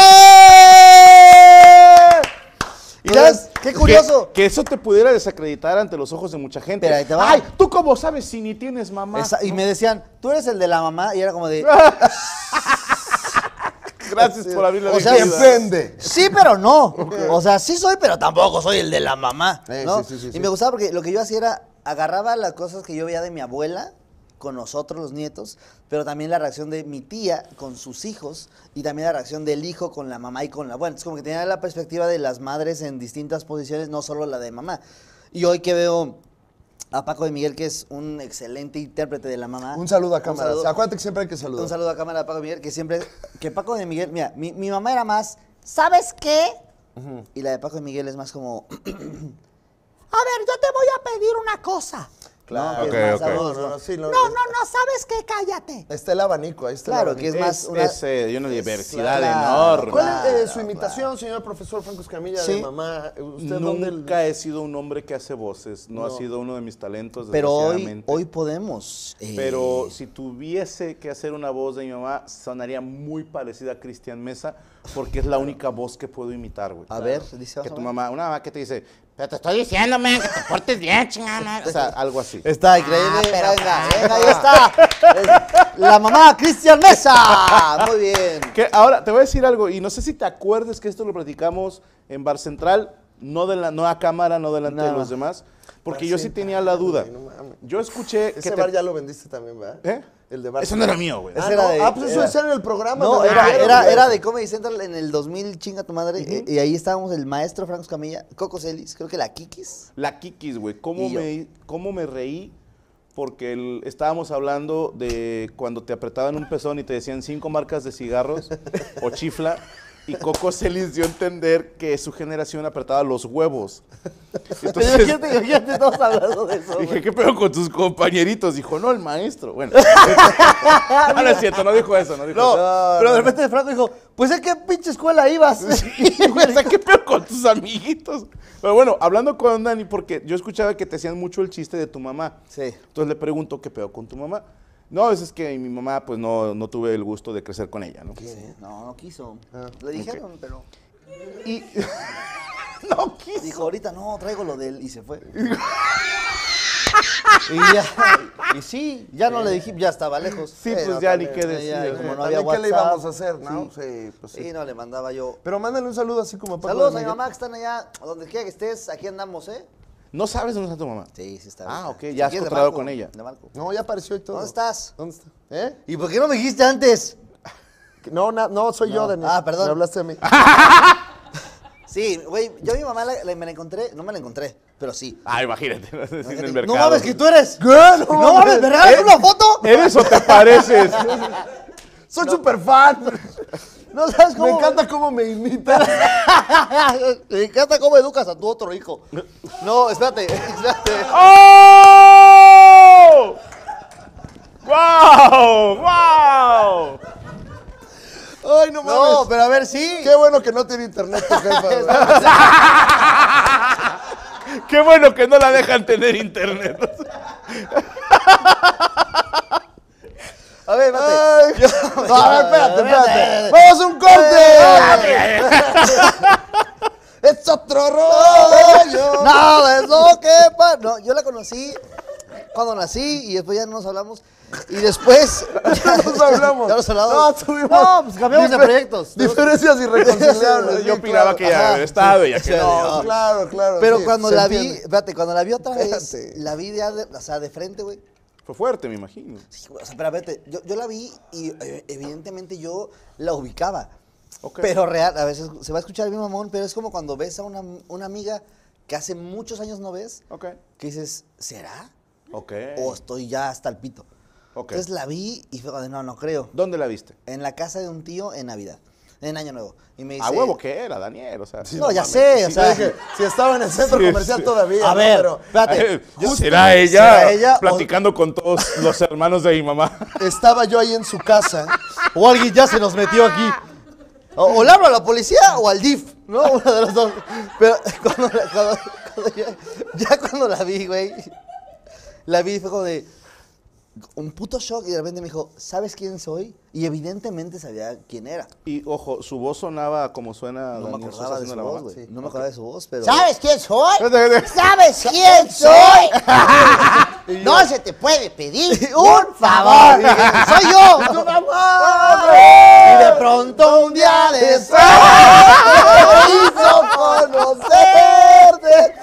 ¡Eh! ¿Y sabes? ¡Qué curioso! Que, que eso te pudiera desacreditar ante los ojos de mucha gente. Pero ahí te va. Ay, ¿tú cómo sabes si ni tienes mamá? Esa- y me decían, tú eres el de la mamá, y era como de, Gracias por abrir la O sea, virginidad. Depende. sí, pero no. O sea, sí soy, pero tampoco soy el de la mamá. Eh, ¿no? sí, sí, sí, y sí. me gustaba porque lo que yo hacía era, agarraba las cosas que yo veía de mi abuela con nosotros los nietos, pero también la reacción de mi tía con sus hijos y también la reacción del hijo con la mamá y con la abuela. Es como que tenía la perspectiva de las madres en distintas posiciones, no solo la de mamá. Y hoy que veo a Paco de Miguel, que es un excelente intérprete de la mamá. Un saludo a Un cámara. saludo. Acuérdate que siempre hay que saludar. Un saludo a cámara de Paco de Miguel, que siempre, que Paco de Miguel, mira, mi, mi mamá era más, ¿sabes qué? Y la de Paco de Miguel es más como, a ver, yo te voy a pedir una cosa. Claro. No, Ok, que es más ok. sabroso. No, no, no, sí, no, no, no, no, ¿sabes qué? Cállate. Está el abanico, ahí está el Claro, abanico. que es Es, más una... es, eh, una diversidad claro, enorme. ¿Cuál es eh, Claro, su imitación, señor profesor Franco Escamilla, Sí. de mamá? ¿Usted dónde? Nunca he sido un hombre que hace voces. No, No. ha sido uno de mis talentos, Pero hoy, desgraciadamente. hoy podemos. eh, Pero si tuviese que hacer una voz de mi mamá, sonaría muy parecida a Cristian Mesa, porque es la única voz que puedo imitar, güey. A ver, dice, Que vamos tu a ver. mamá, una mamá que te dice, pero te estoy diciendo, man, que te portes bien, chingada. O sea, algo así. Está increíble. pero venga, calma. venga, ahí está. Es la mamá, Cristian Mesa. Muy bien. Que ahora te voy a decir algo, y no sé si te acuerdas que esto lo platicamos en Bar Central, no, de la, no a cámara, no delante de No. los demás, porque Bar yo sí Central, tenía la duda. güey, no mames. Yo escuché Ese que te- bar ya lo vendiste también, ¿verdad? ¿Eh? El de bar. Eso no era mío, güey. Ah, Ese era no. de- Ah, pues eso era- decía en el programa. No, de era, Rivero, era, güey. era de Comedy Central en el dos mil, chinga tu madre. eh, y ahí estábamos el maestro Franco Escamilla, Coco Celis, creo que la Kikis. La Kikis, güey. ¿Cómo Y yo. me, ¿Cómo me reí? Porque el- estábamos hablando de cuando te apretaban un pezón y te decían cinco marcas de cigarros o chifla. Y Coco Celis dio a entender que su generación apretaba los huevos. Entonces, Imagínate, imagínate, estamos hablando de eso. dije, güey. ¿qué pedo con tus compañeritos? Dijo, no, el maestro. Bueno, no, no es cierto, no dijo eso, no dijo No, eso. pero de repente Franco dijo, pues ¿a qué pinche escuela ibas? Y, güey, o sea, ¿qué pedo con tus amiguitos? Pero bueno, hablando con Dani, porque yo escuchaba que te hacían mucho el chiste de tu mamá. Sí. Entonces le pregunto, ¿qué pedo con tu mamá? No, es, es que mi mamá, pues no, no tuve el gusto de crecer con ella, ¿no? Sí, no, no quiso. Le dijeron, pero... Y no quiso. Dijo, ahorita no, traigo lo de él, y se fue. y ya, y sí, ya no le dije, ya estaba lejos. Sí, pues no, ya ni también, qué decir. ya, Eh, como no También, había ¿qué le WhatsApp. íbamos a hacer, no? Sí, pues sí. Sí, no, le mandaba yo. Pero mándale un saludo así como a Paco Saludos de a mi Miguel. mamá que están allá, donde quiera que estés, aquí andamos, ¿eh? ¿No sabes dónde está tu mamá? Sí, sí está. Ah, ahorita. ok, Si ya has quieres, le contratado marco, con ella. le marco. No, ya apareció y todo. ¿Dónde estás? ¿Dónde está? ¿Eh? ¿Y por qué no me dijiste antes? No, na- no, soy No. yo, Daniel. Ah, perdón. Me hablaste a mí. Sí, güey, yo a mi mamá la- la- me la encontré, no me la encontré, pero sí. Ah, imagínate. En el Imagínate, mercado. no mames, que tú eres. ¿Qué? No, No mames, ¿me regalas una foto? ¿Eres o te pareces? Soy súper fan. No sabes cómo. Me encanta cómo me imitas. Me encanta cómo educas a tu otro hijo. No, espérate, espérate. ¡Oh! ¡Wow! ¡Wow! Ay, no mames. No, pero a ver, sí. Qué bueno que no tiene internet tu jefa, güey. Qué bueno que no la dejan tener internet. A ver, espérate. Ay. Yo- No, a ver, espérate, espérate. Espérate. ¡Vamos a un corte! ¡Es otro rollo! Nada es lo que pasa. No, yo la conocí cuando nací y después ya no nos hablamos. Y después. Ya nos hablamos. Ya nos hablamos. No, tuvimos. No, pues cambiamos de difer- proyectos. Diferencias irreconciliables. Yo sí, opinaba claro. que ya Ajá. había estado y ya Sí, que sí, no. no. Claro, claro. Pero sí, cuando se la vi, entiende. espérate, cuando la vi otra vez, Espérate. la vi ya de, o sea, de frente, güey. Fue fuerte, me imagino. Sí, güey, o sea, pero espérate, yo, yo la vi y eh, evidentemente yo la ubicaba. Ok. Pero real, a veces se va a escuchar bien mamón, pero es como cuando ves a una, una amiga que hace muchos años no ves, Ok. que dices, ¿será? Ok. O estoy ya hasta el pito. Ok. Entonces la vi y fue como de, no, no creo. ¿Dónde la viste? En la casa de un tío en Navidad, en Año Nuevo. Y me dice, A huevo que era, Daniel. O sea, No, ya sé, o Sí, sea. dije, si estaba en el centro Sí, comercial sí. todavía. A ¿no? ver, Pero espérate. Eh, yo- ¿Será ella, ¿Será ella o- platicando con todos los hermanos de mi mamá? estaba yo ahí en su casa. O alguien ya se nos metió aquí. O, o le hablo a la policía o al D I F, ¿no? Una de los dos. Pero cuando, la- cuando- cuando ya, ya cuando la vi, güey, la vi y fue como de un puto shock y de repente me dijo, ¿sabes quién soy? Y evidentemente sabía quién era. Y ojo, su voz sonaba como suena No me Daniel Sosa acordaba de su haciendo la voz, mamá. güey. No me acordaba de su voz, pero... ¿Sabes quién soy? Espérate, ¿Sabes quién soy? No se te puede pedir un favor. ¡Soy yo! ¡Tu mamá! Y de pronto un día de sol Me hizo conocerte.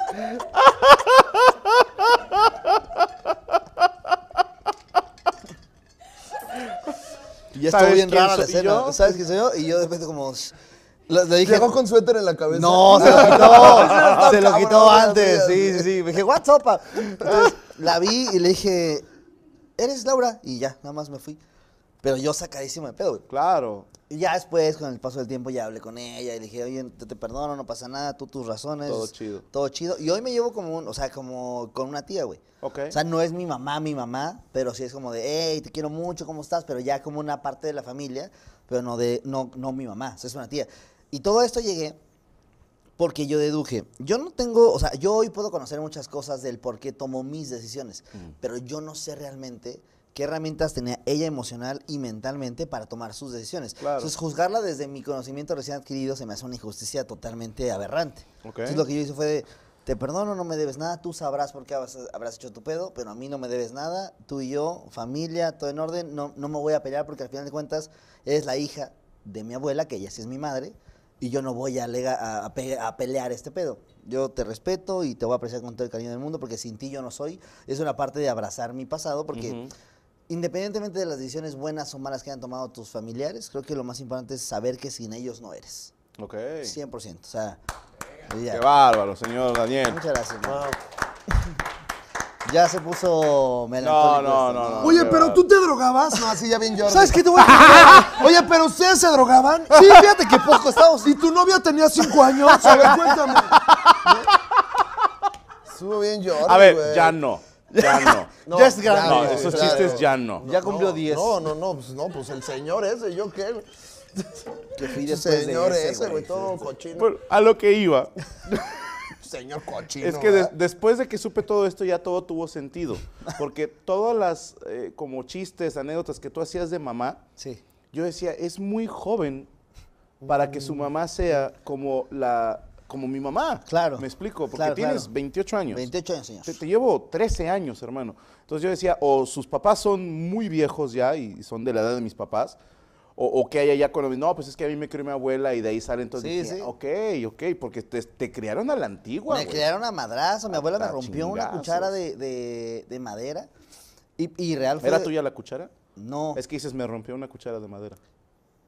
Y ya ¿Sabes estuvo bien quién rara la soy escena. yo? ¿Sabes quién soy yo? Y yo de repente como... Le, le dije... Llegó con suéter en la cabeza. No, se lo quitó. está se lo cabrón, quitó buenos antes. días. Sí, sí, sí. Me dije, what's up? pa?" Entonces, la vi y le dije, ¿eres Laura? Y ya, nada más me fui. Pero yo sacadísimo de pedo, güey. Claro. Y ya después, con el paso del tiempo, ya hablé con ella y le dije, oye, te, te perdono, no pasa nada, tú tus razones. Todo chido. Todo chido. Y hoy me llevo como un, o sea, como con una tía, güey. Ok. O sea, no es mi mamá, mi mamá, pero sí es como de, hey, te quiero mucho, ¿cómo estás? Pero ya como una parte de la familia, pero no de, no, no mi mamá, o sea, es una tía. Y todo esto llegué porque yo deduje, yo no tengo, o sea, yo hoy puedo conocer muchas cosas del por qué tomo mis decisiones, pero yo no sé realmente qué herramientas tenía ella emocional y mentalmente para tomar sus decisiones. Claro. Entonces, juzgarla desde mi conocimiento recién adquirido se me hace una injusticia totalmente aberrante. Ok. Entonces, lo que yo hice fue de, te perdono, no me debes nada, tú sabrás por qué habrás, habrás hecho tu pedo, pero a mí no me debes nada, tú y yo, familia, todo en orden, no, no me voy a pelear porque al final de cuentas eres la hija de mi abuela, que ella sí es mi madre, y yo no voy a, alega- a, a pe- a pelear este pedo. Yo te respeto y te voy a apreciar con todo el cariño del mundo porque sin ti yo no soy. Es una parte de abrazar mi pasado porque Ujú. independientemente de las decisiones buenas o malas que hayan tomado tus familiares, creo que lo más importante es saber que sin ellos no eres. Ok. cien por ciento. O sea, ya. Qué bárbaro, señor Daniel. Muchas gracias. man. Wow. Ya se puso No, melancólico. no, esto, no, no. Oye, qué pero bárbaro. tú te drogabas. No, así ya bien Jordi. ¿Sabes qué te voy a decir? Oye, pero ustedes se drogaban. Sí, fíjate que poco estamos. ¿Y tu novia tenía cinco años? A ver, cuéntame. Estuvo bien Jordi, A ver, güey. ya no. Ya no. No, Ya es grande. No, güey, esos claro. chistes ya no. Ya cumplió No, diez. No, no, no, pues no, pues el señor ese, ¿yo qué? güey? Que fui El después de señor ese, ese, güey, todo cochino. Bueno, a lo que iba. Señor cochino. Es que de- ¿verdad? después de que supe todo esto ya todo tuvo sentido. Porque todas las eh, como chistes, anécdotas que tú hacías de mamá, Sí. yo decía, es muy joven para que su mamá sea como la como mi mamá. Claro. Me explico, porque Claro, tienes claro. veintiocho años. veintiocho años, señor. Te, te llevo trece años, hermano. Entonces yo decía, o sus papás son muy viejos ya y son de la edad de mis papás, o, o que haya ya cuando, no, pues es que a mí me crió mi abuela y de ahí sale. Entonces Sí, dije, sí. ok, ok, porque te, te criaron a la antigua, Me güey. criaron a madrazo. Mi abuela me Hasta rompió una chingazos. cuchara de, de, de madera. Y, y real fue... ¿Era tuya la cuchara? No. Es que dices, me rompió una cuchara de madera.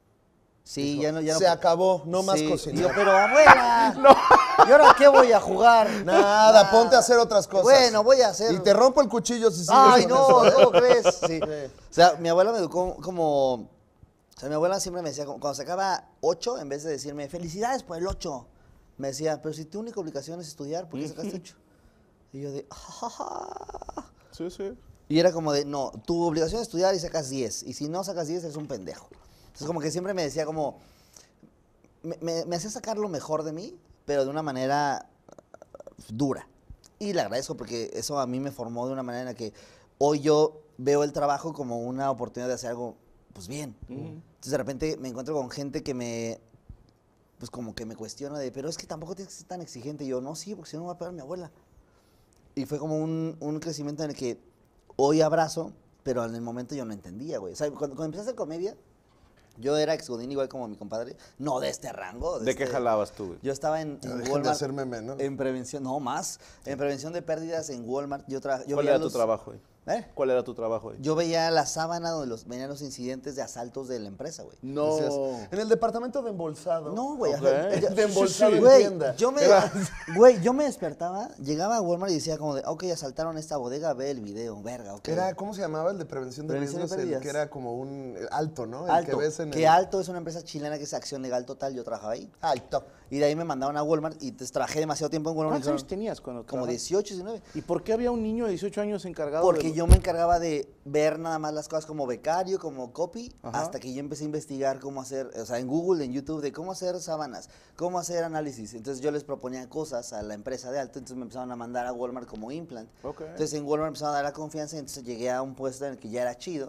Sí, ya no, ya no. Se acabó, no más Sí, cocinar. y yo, pero abuela. ¿Y ahora qué voy a jugar? Nada, ponte a hacer otras cosas. Bueno, voy a hacer. Y te rompo el cuchillo si sigues Ay, con no, eso, ¿eh? ¿cómo crees? Sí. O sea, mi abuela me educó como. O sea, mi abuela siempre me decía, como- cuando sacaba ocho, en vez de decirme, felicidades por el ocho, me decía, pero si tu única obligación es estudiar, ¿por qué sacaste ocho? Y yo de, "Ah". Sí, sí. Y era como de, no, tu obligación es estudiar y sacas diez. Y si no sacas diez, eres un pendejo. Entonces, como que siempre me decía, como. Me, me- me hacía sacar lo mejor de mí, pero de una manera uh, dura. Y le agradezco porque eso a mí me formó de una manera en la que hoy yo veo el trabajo como una oportunidad de hacer algo, pues bien. Entonces, de repente me encuentro con gente que me. Pues como que me cuestiona de, pero es que tampoco tienes que ser tan exigente. Y yo, no, sí, porque si no me va a pegar mi abuela. Y fue como un, un crecimiento en el que hoy abrazo, pero en el momento yo no entendía, güey. O sea, cuando, cuando empecé a hacer comedia, yo era exgodín igual como mi compadre, no de este rango. ¿De qué este- jalabas tú, güey? Yo estaba en, Ya en dejen de Walmart. hacer meme, ¿no? En prevención, no más. En prevención de pérdidas en Walmart. Yo, tra- yo ¿Cuál veía era los- tu trabajo, güey? ¿Eh? ¿Cuál era tu trabajo, güey? Yo veía la sábana donde los, venían los incidentes de asaltos de la empresa, güey. No. Decías, en el departamento de embolsado. No, güey. Ok. ajá, yo- De embolsado en Güey, tienda. yo me, Era- güey, yo me despertaba, llegaba a Walmart y decía como de, ok, asaltaron esta bodega, ve el video, verga, ok. Era, ¿cómo se llamaba el de prevención de Prevención de riesgos? El pérdidas. que era como un el alto, ¿no? El Alto, que ves en que el... Alto es una empresa chilena que es Acción Legal Total, yo trabajaba ahí. Alto. Y de ahí me mandaron a Walmart y entonces trabajé demasiado tiempo en Walmart. ¿Cuántos años Dijeron, tenías cuando Como trabajabas? dieciocho, diecinueve. ¿Y por qué había un niño de dieciocho años encargado Porque de- yo me encargaba de ver nada más las cosas como becario, como copy, Ajá. hasta que yo empecé a investigar cómo hacer, o sea, en Google, en YouTube, de cómo hacer sábanas, cómo hacer análisis. Entonces yo les proponía cosas a la empresa de Alto, entonces me empezaron a mandar a Walmart como implant. Ok. Entonces en Walmart me empezaron a dar la confianza y entonces llegué a un puesto en el que ya era chido.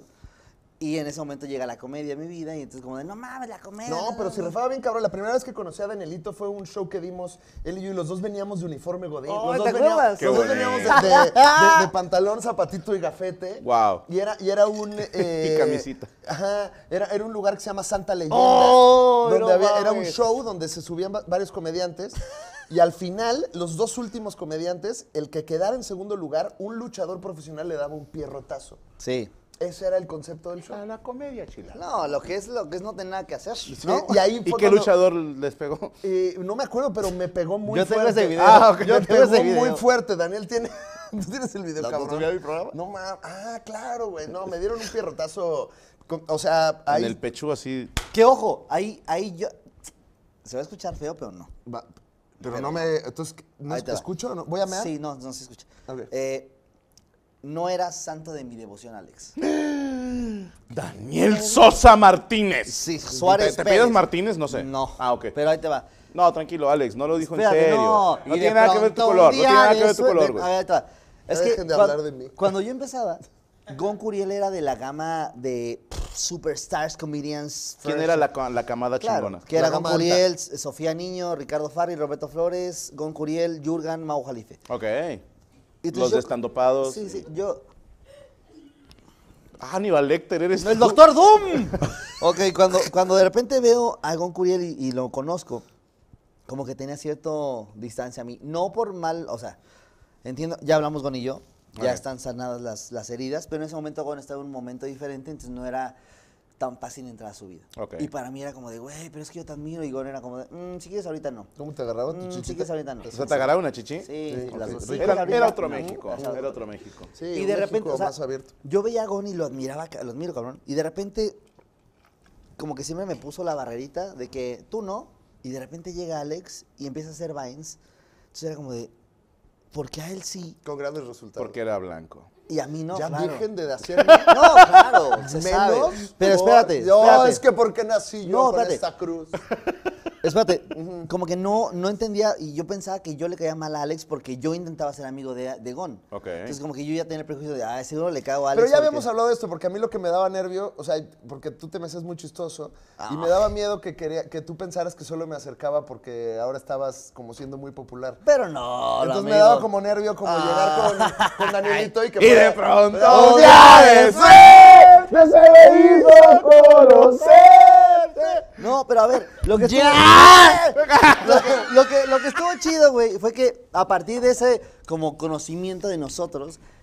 Y en ese momento llega la comedia a mi vida y entonces como de, no mames, la comedia. No, pero se rifaba bien cabrón. La primera vez que conocí a Danielito fue un show que dimos él y yo, y los dos veníamos de uniforme godín. Oh, los ¿te dos veníamos, acuerdas? Qué los dos bonito. veníamos de, de- de- de pantalón, zapatito y gafete. Wow. Y era, y era un... eh, Y camisita. Ajá. Era, era un lugar que se llama Santa Leyenda. ¡Oh, donde no había, era un mames! show donde se subían va- varios comediantes. Y al final, los dos últimos comediantes, el que quedara en segundo lugar, un luchador profesional le daba un pierrotazo. Sí. Ese era el concepto del show. A la comedia, chila. No, lo que es lo que es no tener nada que hacer. Sí, ¿no? y ahí ¿Y fue qué cuando- luchador les pegó? Eh, no me acuerdo, pero me pegó muy Yo tengo fuerte. ese video. Ah, Ah, ok. Yo Yo tengo pegó ese video. muy fuerte. Daniel tiene... ¿Tú tienes el video, ¿Lo cabrón? subí a mi programa? No mames. Ah, claro, güey. No, me dieron un pierrotazo. con- o sea, ahí... En el pecho así. Que ojo, ahí, ahí yo. Se va a escuchar feo, pero no. Va, pero no me... Entonces, ¿no Ahí te te va. escucho? ¿No? ¿Voy a mear? Sí, no, no se escucha. Ok. Eh, no era santo de mi devoción, Alex. Daniel Sosa Martínez. Sí, Suárez. ¿Te, te Pérez. pides Martínez? No sé. No. Ah, ok. Pero ahí te va. No, tranquilo, Alex, no lo dijo Espérate, en serio. no. No, Y de tiene nada que ver tu pronto un color. No día tiene nada que de ver tu sue- color, de- güey. A ver, ahí te va. Es Ya que dejen de cuan- hablar de mí. Cuando yo empezaba, Gon Curiel era de la gama de pff, superstars, comedians. ¿Quién first. era la, ca- la camada Claro, chingona? que era La Gon gama alta. Curiel, S- Sofía Niño, Ricardo Farri, Roberto Flores, Gon Curiel, Jurgan, Mau Jalife. Ok. Y entonces Los yo- destandopados. Sí, sí, yo... Ah, Aníbal Lecter, eres ¡El tú. Doctor Doom! Ok, cuando, cuando de repente veo a Gon Curiel y, y lo conozco, como que tenía cierto distancia a mí. No por mal, o sea, entiendo, ya hablamos Gon y yo, ya Ok. están sanadas las, las heridas, pero en ese momento Gon estaba en un momento diferente, entonces no era tan fácil entrar a su vida. Ok. Y para mí era como de, güey, pero es que yo te admiro, y Gon era como de, "Mm, si quieres ahorita no. ¿Cómo te agarraba tu Mm, si chichita? quieres ahorita no. O sea, ¿te agarraba una chichi? Sí, Sí, las ok. dos. Sí, Sí, Era, ahorita era otro no. México. Ajá. Era otro México. Sí, y un de repente, México o sea, más abierto. yo veía a Gon y lo admiraba, ca- lo admiro, cabrón. Y de repente, como que siempre me puso la barrerita de que tú no. Y de repente llega Alex y empieza a hacer Vines. Entonces era como de, ¿por qué a él sí Con grandes resultados. Porque era blanco. y a mí no? ya claro. dejen de hacerme No, claro, se sabe. menos. Pero por- espérate, No, espérate. es que porque nací yo No, con espérate. esta cruz. Espérate, como que no, no entendía y yo pensaba que yo le caía mal a Alex porque yo intentaba ser amigo de, de Gon. Ok. Entonces como que yo ya tenía el prejuicio de, ah, seguro le cago a Alex. Pero ya porque- habíamos hablado de esto, porque a mí lo que me daba nervio, o sea, porque tú te me hacías muy chistoso, y Ah. me daba miedo que quería que tú pensaras que solo me acercaba porque ahora estabas como siendo muy popular. Pero no, Entonces lo me daba amigo. como nervio como Ah. llegar con, con Danielito y que Y de fuera- pronto ¡Un un día día de de suerte se me hizo conocerte! No, pero a ver, lo que estuvo, ¡Ya! lo que, lo que, lo que estuvo chido, güey, fue que a partir de ese como conocimiento de nosotros,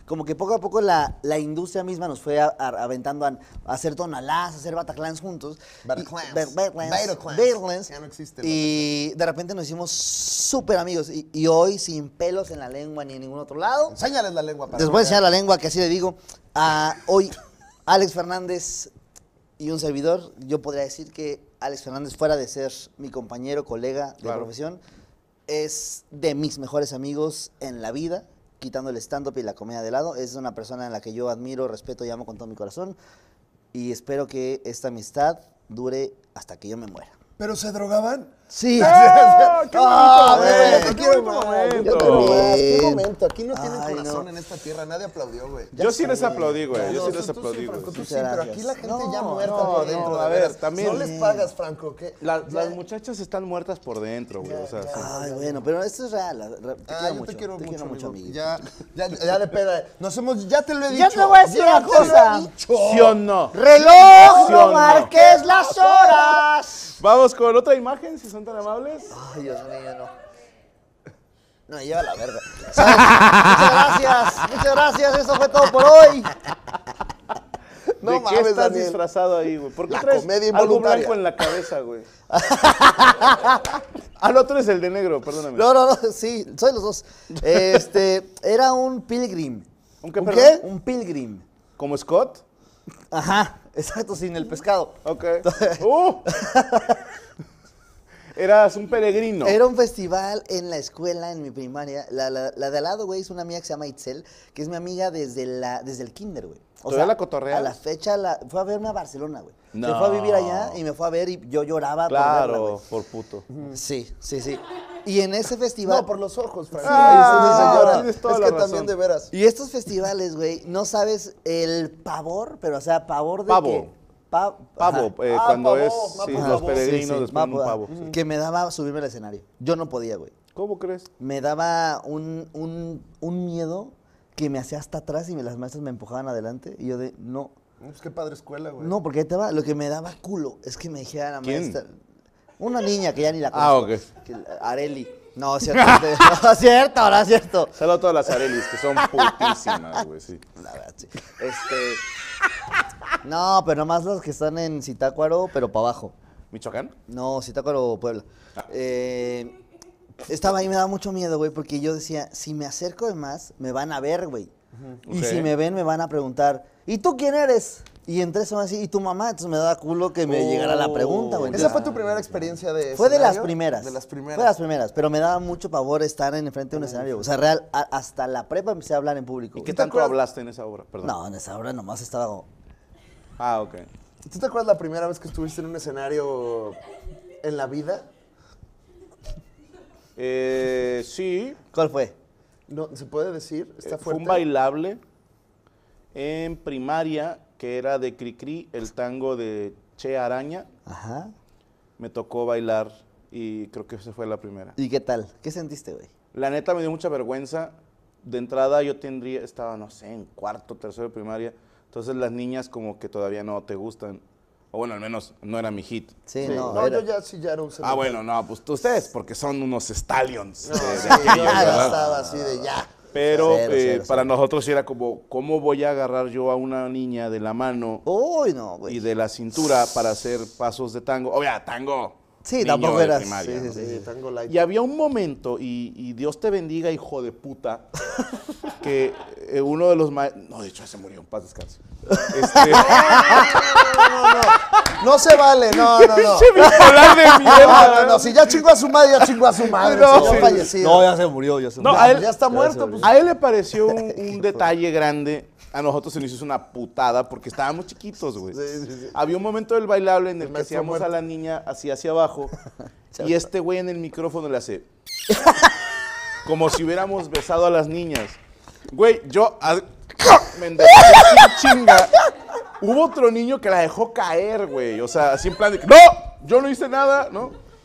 como que poco a poco la, la industria misma nos fue a- a- aventando a, a hacer tonalás, a hacer Bataclans juntos. Bataclans. Y- Bat- Bataclans. Bataclans. Bataclans. Ya no existe el Y de repente nos hicimos súper amigos. Y, y hoy, sin pelos en la lengua ni en ningún otro lado, Enséñales la lengua para les que voy a enseñar vean. la lengua, que así le digo. Ah, hoy, Alex Fernández y un servidor, yo podría decir que Alex Fernández, fuera de ser mi compañero, colega de Claro. profesión, es de mis mejores amigos en la vida, quitando el stand-up y la comedia de lado. Es una persona en la que yo admiro, respeto y amo con todo mi corazón. Y espero que esta amistad dure hasta que yo me muera. ¿Pero se drogaban? Sí. ¡Ah, qué Ah, bonito güey, momento, te qué quiero bonito más, momento! yo te quiero más. ¿Qué Bien. momento? Aquí no tienen Ay, corazón no. en esta tierra. Nadie aplaudió, güey. Yo sí les aplaudí, güey. Yo No, sí tú- les tú aplaudí, sí, güey. Franco, tú Muchas sí, pero gracias. aquí la gente No, ya muerta no, por no, dentro. a de ver, veras. también- No les pagas, Franco. ¿qué? La- Ya- las muchachas están muertas por dentro, güey. O sea, sí. Ay, bueno, pero esto es real. la- ra- Te Ah, quiero yo mucho. te quiero te quiero mucho, mucho, amigo. amigo. Ya, ya, ya le pega. Nos hemos, ya te lo he dicho. Ya te voy a decir Ya una te lo he cosa. dicho. ¿Sí o no? ¡Reloj! ¿Sí o ¡No no? marques las horas! Vamos con otra imagen, si son tan amables. Ay, Dios mío, no. No, me lleva la verga. ¿Sabes? Muchas gracias, muchas gracias. Eso fue todo por hoy. No ¿De qué mames, estás Daniel. disfrazado ahí, güey? ¿Por qué La traes comedia algo involuntaria. blanco en la cabeza, güey? Ah, no, tú eres el de negro, perdóname. No, no, no, sí, soy los dos. Este, era un pilgrim. ¿Un qué, ¿Un perdón? qué? Un pilgrim. ¿Como Scott? Ajá, exacto, sin el pescado. Ok. ¡Uh! Eras un peregrino. Era un festival en la escuela, en mi primaria. La, la, la de al lado, güey, es una amiga que se llama Itzel, que es mi amiga desde, la, desde el kinder, güey. O ¿Todavía la cotorreas? A la fecha, la, fue a verme a Barcelona, güey. No. Se fue a vivir allá y me fue a ver y yo lloraba por verla, Claro, güey. por puto. Sí, sí, sí. Y en ese festival... No, por los ojos, Franco. Ah, Ahí sí, señora. tienes toda es la que razón. también de veras. Y estos festivales, güey, no sabes el pavor, pero o sea, pavor de Pavo. que... pa- Pavo, ajá. eh, Ah, cuando pavo, es más sí, pavo. los Sí, peregrinos sí, les ponen un pavo, pavo. ajá. Que me daba subirme al escenario. Yo no podía, güey. ¿Cómo crees? Me daba un, un, un miedo que me hacía hasta atrás y me, las maestras me empujaban adelante. Y yo de, no, Pues qué padre escuela, güey. no, porque ahí te va. Lo que me daba culo es que me dijera la ¿Quién? maestra. Una niña que ya ni la Ah, conozco. que- Areli. No, es cierto. No, es cierto, ahora es cierto. Saludos a todas las Arelis, que son putísimas, güey, sí. La verdad, sí. Este. No, pero nomás las que están en Zitácuaro, pero para abajo. ¿Michoacán? No, Zitácuaro, Puebla. Eh, estaba ahí, me daba mucho miedo, güey, porque yo decía, si me acerco de más, me van a ver, güey. Y Ok. si me ven, me van a preguntar, ¿y tú quién eres? Y entre eso así, ¿y tu mamá? Entonces me daba culo que me llegara la pregunta, güey. ¿Esa fue tu primera experiencia de Fue de las escenario? primeras. De las primeras. Fue de las primeras, pero me daba mucho pavor estar en frente de un escenario. O sea, real, a- hasta la prepa empecé a hablar en público. ¿Y güey. qué te tanto acuerdas? hablaste en esa obra? Perdón. No, en esa hora nomás estaba como... Ah, ok. ¿Tú te acuerdas la primera vez que estuviste en un escenario en la vida? Eh, sí, ¿Cuál fue? No, ¿se puede decir? ¿Está eh, fue fuerte? un bailable en primaria que era de Cricri, el tango de Che Araña. Ajá. Me tocó bailar y creo que esa fue la primera. ¿Y qué tal? ¿Qué sentiste, güey? La neta me dio mucha vergüenza. De entrada yo tendría, estaba, no sé, en cuarto, tercero de primaria. Entonces las niñas como que todavía no te gustan. O bueno, al menos no era mi hit. Sí, Sí, no, no, era- yo ya sí ya era un Ah, cemental. bueno, no, pues ustedes, porque son unos stallions. No, de- de sí, aquellos, yo ya ¿verdad? estaba así de ya. Pero Cero, eh, cero, para cero. nosotros sí era como, ¿cómo voy a agarrar yo a una niña de la mano Uy, no, güey. y de la cintura para hacer pasos de tango? Oye, tango. Sí, niño tampoco de eras- primaria, sí, ¿no? sí, Sí, tango light. Y había un momento, y, y Dios te bendiga, hijo de puta, que eh, uno de los maestros... No, de hecho, se murió, en paz descanse. Este, No se vale, no, no, no. ¡Che bipolar de No, mierda! no, no, si ya chingó a su madre, ya chingó a su madre, No, el señor sí. fallecido. No, ya se murió, ya se No, murió. a él- ya está muerto, pues. A él le pareció un, un detalle grande. A nosotros se nos hizo una putada porque estábamos chiquitos, güey. Sí, sí, sí. Había un momento del bailable en el, El que maestro hacíamos muerto. a la niña así hacia abajo y este güey en el micrófono le hace como si hubiéramos besado a las niñas. Güey, yo a- me enderecé sin chinga. Hubo otro niño que la dejó caer, güey. O sea, así en plan de que, ¡no! Yo no hice nada, ¿no?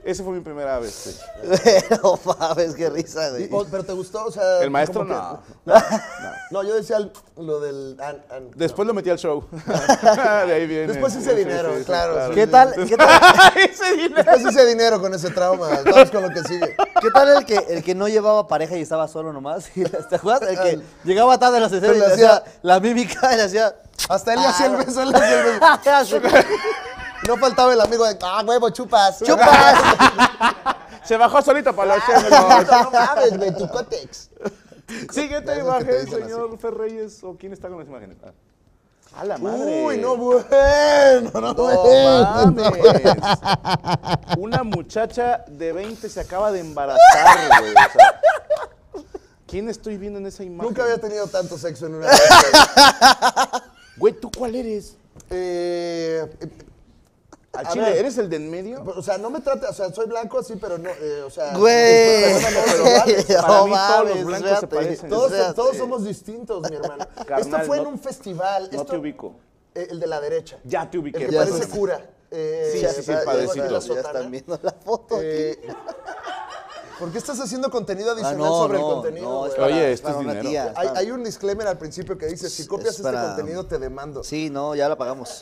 Esa fue mi primera vez, sí. No mames, qué risa, güey. Y- o- ¿Pero te gustó? O sea, El maestro como que- no. no. No, yo decía el- lo del... an- an- Después lo metí al show. De ahí viene. Después hice Sí, dinero, sí, sí, claro, sí. ¿Qué tal, qué tal, Ese dinero. Después hice dinero con ese trauma. Vamos con lo que sigue. qué tal el que, el que no llevaba pareja y estaba solo nomás? ¿Te acuerdas? El que El- llegaba tarde a las escenas y le le hacía hacía- la mímica y le hacía... Hasta él le hacía el beso, él le hacía el beso. No faltaba el amigo de, ah, huevo, chupas. ¡Chupas! Se bajó solito para los No mames, güey, tu cótex. Siguiente Esas que te imagen, dicen señor Ferreyes. ¿O quién está con las imágenes? Ah. ¡A la madre! Uy, no bueno, no, No bueno. mames. Una muchacha de veinte se acaba de embarazar, güey. O sea, ¿quién estoy viendo en esa imagen? Nunca había tenido tanto sexo en una vez. Güey, ¿tú cuál eres? Eh, eh, Al A chile, ver. ¿eres el de en medio? o sea, no me trate, o sea, soy blanco, sí, pero no, eh, o sea... Güey. perdóname, pero vale. Para No mí todos mames, los blancos se espérate. parecen. Todos, Espérate. todos somos distintos, mi hermano. Carnal, esto fue en no- un festival. No esto- te ubico. eh, el de la derecha. Ya te ubiqué. El que Ya parece sé. cura. Eh, Sí, sí, sí, eh, padrecito. en la Ya sotana. están viendo la foto Eh, aquí. ¿Por qué estás haciendo contenido Ah, adicional no, sobre no, el contenido? no, es güey? para, Oye, es esto para es una dinero. tía, hay, está- hay un disclaimer al principio que dice, si copias es este para- contenido te demando. Sí, no, ya la pagamos.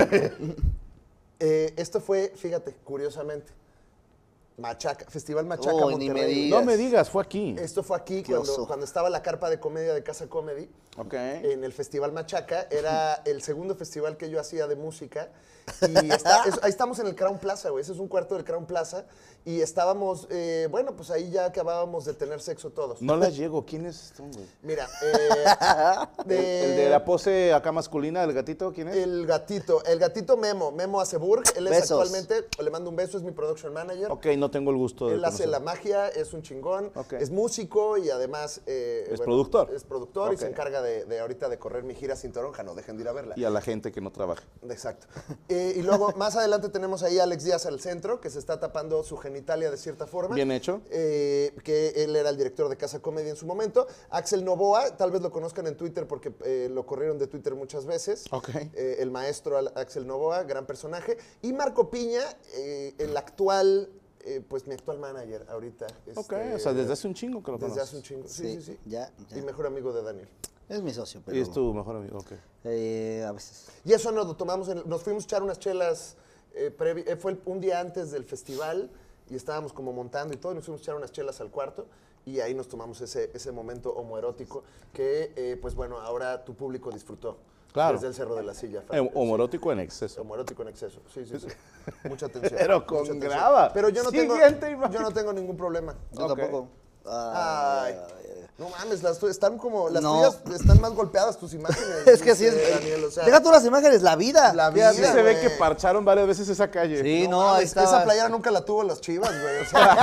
Eh, esto fue, fíjate, curiosamente, Machaca, Festival Machaca Uy, ni me Monterrey. digas. No me digas, fue aquí. Esto fue aquí Qué cuando, oso. cuando estaba la carpa de comedia de Casa Comedy. Ok. En el Festival Machaca. Era el segundo festival que yo hacía de música. Y está- es- ahí estamos en el Crown Plaza, güey. Ese es un cuarto del Crown Plaza. Y estábamos, eh, bueno, pues ahí ya acabábamos de tener sexo todos. No las llego. ¿Quién es este güey? Mira, eh, ¿El, el de la pose acá masculina, el gatito? ¿Quién es? el gatito, el gatito Memo, Memo Aceburg. Él es Besos. actualmente, le mando un beso, es mi production manager. Ok, no tengo el gusto de Él hace conocerlo. la magia, es un chingón, Ok. es músico y además... eh, ¿Es productor? Es productor y Ok. se encarga de, de ahorita de correr mi gira sin toronja, no dejen de ir a verla. Y a la gente que no trabaja. Exacto. Eh, y luego, más adelante tenemos ahí a Alex Díaz al centro, que se está tapando su genitalia de cierta forma. Bien hecho. Eh, que él era el director de Casa Comedia en su momento. Axel Novoa, tal vez lo conozcan en Twitter porque eh, lo corrieron de Twitter muchas veces. Ok. Eh, el maestro Al- Axel Novoa, gran personaje. Y Marco Piña, eh, el actual, eh, pues mi actual manager ahorita. Ok, este, o sea, desde hace un chingo que lo Desde conoces. hace un chingo. Sí, sí, Sí, sí. ya, ya. Y mejor amigo de Daniel. Es mi socio, pero... Y es tu mejor amigo, ok. eh, a veces. Y eso nos lo tomamos, en- nos fuimos a echar unas chelas, eh, previ- eh, fue el- un día antes del festival y estábamos como montando y todo, y nos fuimos a echar unas chelas al cuarto y ahí nos tomamos ese, ese momento homoerótico que, eh, pues bueno, ahora tu público disfrutó. Claro. Desde el Cerro de la Silla. Eh, Fran. homoerótico en exceso. Homoerótico en exceso, sí, sí, sí. Mucha atención. Pero con mucha atención. grava. Pero yo no, tengo, Siguiente imagen. yo no tengo ningún problema. Yo Ok. tampoco. Ay, Ay, ay, ay. no mames, las tu- están como, las No. tuyas están más golpeadas tus imágenes. Es que así es. este, Daniel, o sea, Deja tú las imágenes, la vida. La Y así vida, se ve güey. que parcharon varias veces esa calle. Sí, no, mames, ahí está. Esa playera nunca la tuvo las Chivas, güey. O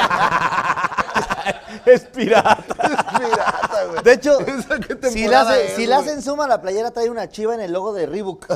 sea, Es pirata. es pirata, güey. De hecho, ¿Esa qué si le temporada hace- es, si le güey? hacen suma, la playera trae una chiva en el logo de Reebok.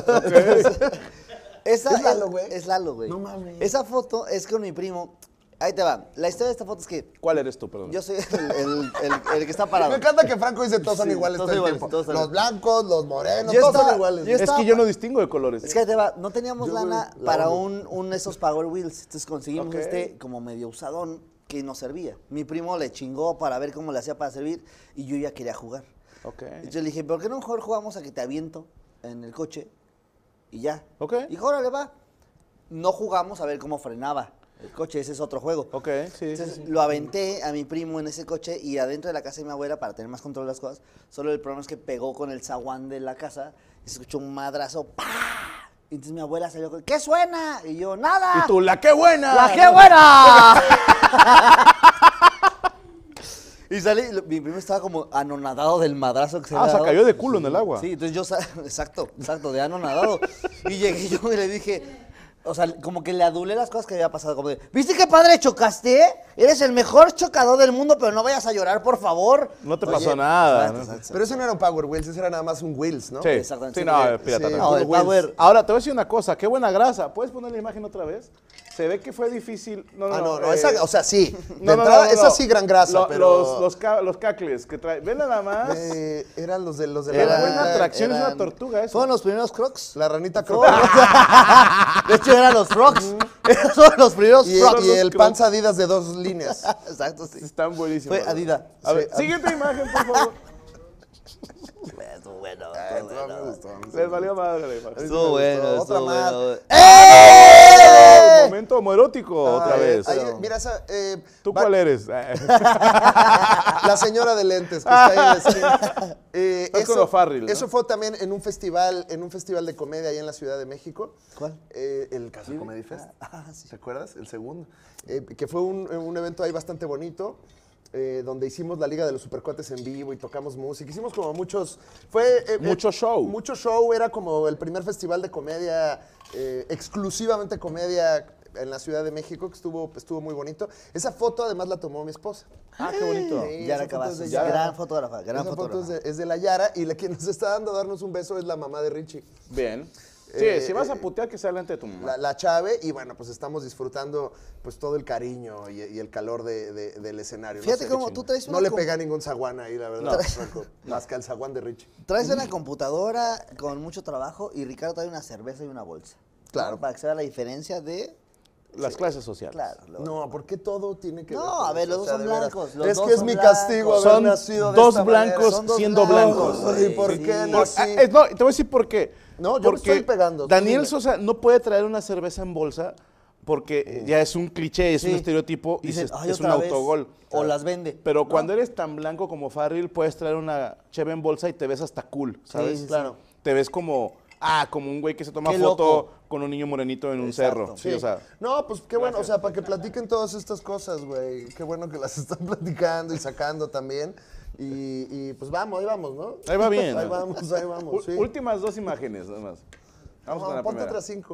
Esa ¿Es Lalo, güey? Es Lalo, güey. No mames. Esa foto es con mi primo. Ahí te va. La historia de esta foto es que ¿Cuál eres tú, perdón? yo soy el, el- el- el que está parado. Me encanta que Franco dice todos son Sí, iguales todos todo el iguales, tiempo. todos son Los iguales. blancos, los morenos, Yo todos estaba- son iguales. yo es estaba- que yo no distingo de colores. Es que ahí te va, no teníamos Yo, lana güey, la para odio. un, un esos Power Wheels. Entonces conseguimos Ok. este como medio usadón que nos servía. Mi primo le chingó para ver cómo le hacía para servir y yo ya quería jugar. Ok. Entonces le dije, ¿por qué no mejor jugamos a que te aviento en el coche? Y ya. Ok. Y dijo, órale, va. No jugamos a ver cómo frenaba el coche, ese es otro juego. Ok, sí, sí, Entonces sí. lo aventé a mi primo en ese coche y adentro de la casa de mi abuela para tener más control de las cosas. Solo el problema es que pegó con el zaguán de la casa y se escuchó un madrazo. ¡Pah! Y entonces mi abuela salió con, ¿qué suena? Y yo, nada. Y tú, ¡la qué buena! ¡La qué buena! Y salí, lo- mi primo estaba como anonadado del madrazo que se Ah, había o sea, dado. cayó de culo en el agua. Sí, entonces yo, sa- exacto, exacto, de anonadado. Y llegué yo y le dije, o sea, como que le adulé las cosas que había pasado, como de, ¿viste qué padre chocaste? Eres el mejor chocador del mundo, pero no vayas a llorar, por favor. No te Oye, pasó nada. exacto, ¿no? exacto. Pero ese no era un Power Wheels, ese era nada más un Wheels, ¿no? Sí, Exactamente, sí, sí, no, porque- es pirata. sí. también. No, el Wheels. Power, Ahora, te voy a decir una cosa. Qué buena grasa. ¿Puedes poner la imagen otra vez? Se ve que fue difícil. No, no, Ah, no, no, eh, esa, o sea, sí. De no, no, entrada, no, no, esa no. sí, gran grasa, Lo- pero... Los, los, ca- los cacles que trae. Ven nada más. Eh, eran los de los de Qué la buena ranita, atracción, es una eran- tortuga eso. Fueron los primeros Crocs. la ranita Fueron Croc. los- De hecho, eran los Crocs. Esos fueron los primeros Y, Crocs. y el Crocs. panza Adidas de dos líneas. Exacto, sí. Están buenísimos. Fue Adidas. A ver, Sí, siguiente imagen, por favor. Estuvo bueno, Ah, estuvo eso me bueno. gustó, me Les valió madre la imagen. Estuvo bueno, Otra estuvo más. bueno. ¡Eh! Momento homoerótico, otra Ay, vez. ahí, mira esa... eh, ¿Tú va- cuál eres? La señora de lentes que está ahí en la esquina. Eh, Estás con O'Farrill, ¿no? eso fue también en un festival, en un festival de comedia ahí en la Ciudad de México. ¿Cuál? Eh, el Casa Comedy Fest. Ah, sí. ¿Te acuerdas? El segundo. Eh, que fue un, un evento ahí bastante bonito. Eh, donde hicimos la Liga de los Supercuates en vivo y tocamos música. Hicimos como muchos... Fue... eh, Mucho eh, show. Mucho show. Era como el primer festival de comedia, eh, exclusivamente comedia en la Ciudad de México, que estuvo, estuvo muy bonito. Esa foto además la tomó mi esposa. Ah, qué bonito. Sí, Yara esa foto es Cavazos, de gran Yara. fotógrafa, gran Esa foto fotógrafa. es de, es de la Yara y la que nos está dando a darnos un beso es la mamá de Richie. Bien. Sí, Eh, si vas a eh, putear, que sea delante de tu mamá. La, la Chave, y bueno, pues estamos disfrutando pues todo el cariño y, y el calor de- de- del escenario. Fíjate sé, cómo Richie. tú traes No una le com- pega ningún zaguán ahí, la verdad. Franco, más que al zaguán de Richie. Traes una computadora con mucho trabajo y Ricardo trae una cerveza y una bolsa. Claro. ¿No? Para que se vea la diferencia de... Las clases sociales. Claro. lo- No, ¿por qué todo tiene que No, ver con a ver, eso? los O sea, dos son de veras. blancos, los Es dos que es son mi blancos. castigo haber Son nacido de dos esta manera. blancos Son dos siendo blancos, blancos. ¿Y por Sí. qué no Por- así? ah, eh, no, te voy a decir por qué. No, yo me Porque estoy pegando, tú Daniel dime. Sosa no puede traer una cerveza en bolsa porque ya es un cliché, es un Sí. estereotipo y Dicen, se- "Ay, es un otra vez". autogol. O las vende. Pero cuando eres tan blanco como Farrell, puedes traer una cheve en bolsa y te ves hasta cool, ¿sabes? sí, sí. Claro. Te ves como, ah, como un güey que se toma Qué foto loco. con un niño morenito en un Exacto. cerro. Sí, o sea, No, pues qué bueno, Gracias. o sea, para que platiquen todas estas cosas, güey. Qué bueno que las están platicando y sacando también. Y, y, pues vamos, ahí vamos, ¿no? ahí va bien. Ahí ¿no? vamos, ahí vamos, sí. U- Últimas dos imágenes, nada más. Vamos No, con la ponte primera. otras cinco.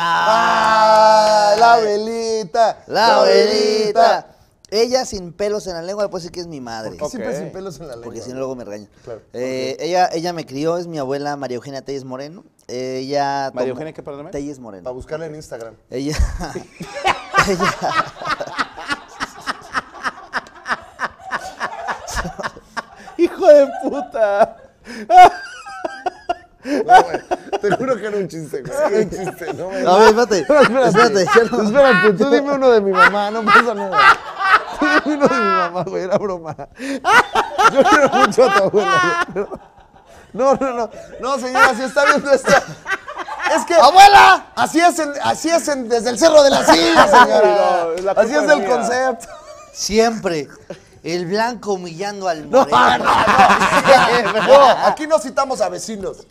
¡Ah! ¡Ah! La velita. La abuelita. Ella sin pelos en la lengua, le puedo decir que es mi madre. ¿Por qué siempre Ok. sin pelos en la lengua? Porque si no, luego me regaña. Claro. Eh, ella, ella me crió, es mi abuela María Eugenia Telles Moreno. Ella María tomó- Eugenia, ¿qué, perdóname? Telles Para Moreno. buscarla en Instagram. Ella. ella. ¡Hijo de puta! No, güey, te juro que era un chiste, güey. Era un chiste, no me... A ver, espérate. Espérate. ya no- Espérate, tú dime uno de mi mamá, no pasa nada. Tú dime uno de mi mamá, güey, era broma. Yo quiero mucho a tu abuela, güey. No, no, no. No, señora, si está viendo esto. Es que. ¡Abuela! Así es, en- así es en- desde el Cerro de la Silla, señora. No, es la Así es culpa el mía. concepto. Siempre. El blanco humillando al No, moreno. no, no. No, aquí no citamos a vecinos.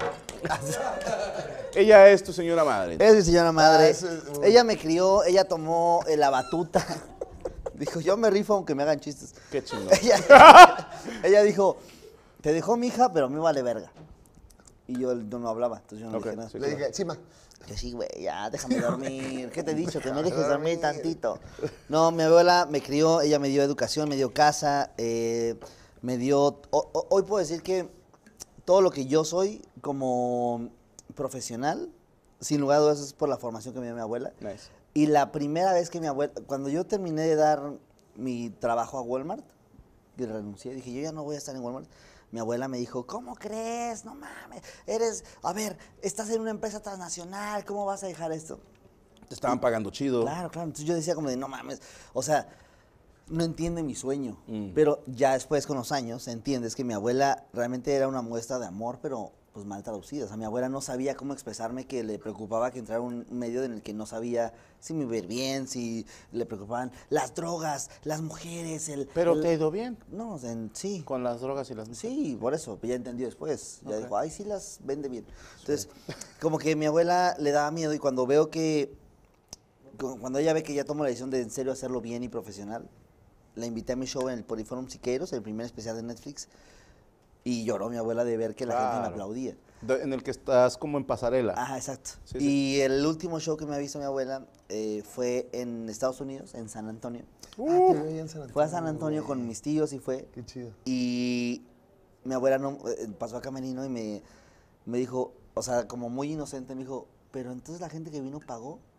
Ella es tu señora madre. Es mi señora madre. Ah, eso es- Ella me crió, ella tomó eh, la batuta. Dijo, yo me rifo aunque me hagan chistes. Qué chingón. Ella, ella dijo, te dejó mi hija, pero a mí vale verga. Y yo no, no hablaba, entonces yo no Ok, dije nada. sí. Le dije, sí, ma. Que sí, güey, ya, déjame dormir. ¿Qué te he dicho? Que me dejes Dormir. dormir tantito. No, mi abuela me crió, ella me dio educación, me dio casa, eh, me dio... o- o- hoy puedo decir que todo lo que yo soy como profesional, sin lugar a dudas es por la formación que me dio mi abuela. Nice. Y la primera vez que mi abuela, cuando yo terminé de dar mi trabajo a Walmart, y renuncié, dije, yo ya no voy a estar en Walmart. Mi abuela me dijo, ¿cómo crees? No mames, eres, a ver, estás en una empresa transnacional, ¿cómo vas a dejar esto? Te estaban pagando chido. Claro, claro. Entonces yo decía como de, no mames, o sea, no entiende mi sueño. Mm. Pero ya después con los años entiendes que mi abuela realmente era una muestra de amor, pero pues mal traducida. O sea, mi abuela no sabía cómo expresarme que le preocupaba que entrara a un medio en el que no sabía si me iba a ir bien, si le preocupaban las drogas, las mujeres, el... Pero el- te ha ido bien No, o sea, en- sí. con las drogas y las mujeres. Sí, por eso, ya entendió después. Ya Ok. dijo, ay, sí las vende bien. Entonces, como que mi abuela le daba miedo y cuando veo que, cu- cuando ella ve que ya tomo la decisión de en serio hacerlo bien y profesional, la invité a mi show en el Poliforum Siqueiros, el primer especial de Netflix, y lloró mi abuela de ver que la gente me Claro. aplaudía. De- en el que estás como en pasarela. Ajá, exacto. Sí, y el último show que me ha visto mi abuela eh, fue en Estados Unidos, en San Antonio. Ah, te veía en San Fue a San Antonio con mis tíos y fue... Qué chido. Y mi abuela no, eh, pasó a camerino y me, me dijo, o sea, como muy inocente, me dijo, pero entonces la gente que vino pagó.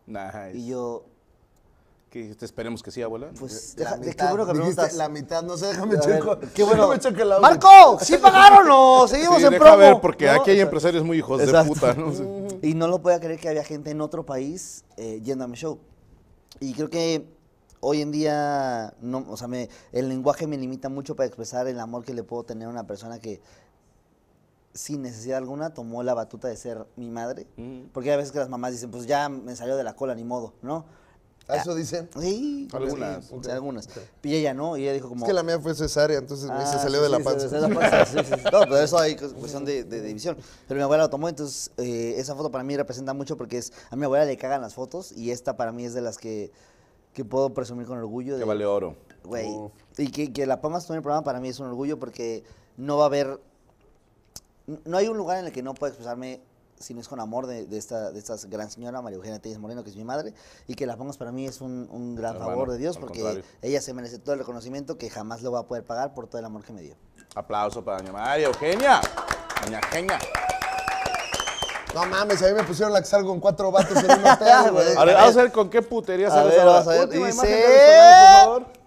Nice. Y yo, Que te esperemos que sí, abuela. pues, La deja, de- mitad, qué bueno que dijiste preguntas. la mitad, no sé, déjame A ver, checo. qué bueno. Déjame checo el audio. ¡Marco! ¿Sí pagaron o seguimos Sí, en deja promo? ver, porque ¿No? aquí hay O sea, empresarios muy hijos exacto. de puta, ¿no? Y no lo podía creer que había gente en otro país eh, yendo a mi show. Y creo que hoy en día, no, o sea, me, el lenguaje me limita mucho para expresar el amor que le puedo tener a una persona que, sin necesidad alguna, tomó la batuta de ser mi madre. Ujú. Porque hay veces que las mamás dicen, pues ya me salió de la cola, ni modo, ¿no? ¿A eso dicen? Sí, Algunas. sí, algunas. Y ella no, y ella dijo como... Es que la mía fue cesárea, entonces me se Ah, salió sí, de la sí, panza. se salió de la panza, sí, sí, sí. No, pero eso hay cu- cuestión de, de división. Pero mi abuela lo tomó, entonces eh, esa foto para mí representa mucho porque es a mi abuela le cagan las fotos y esta para mí es de las que, que puedo presumir con orgullo. Que de, vale oro. Güey. Y que, que la pongas tú en el programa para mí es un orgullo porque no va a haber... No hay un lugar en el que no pueda expresarme si no es con amor de, de esta de esta gran señora María Eugenia Telles Moreno, que es mi madre, y que la pongas para mí es un, un gran Hermano, favor de Dios al porque contrario. ella se merece todo el reconocimiento que jamás lo va a poder pagar por todo el amor que me dio. Aplauso para doña María Eugenia. Doña Eugenia. No mames, a mí me pusieron la que salgo con cuatro vatos en un hotel, güey. A ver, vamos a ver con qué putería A sales ver, ahora. vamos a ver, Última dice- imagen de personaje, por favor.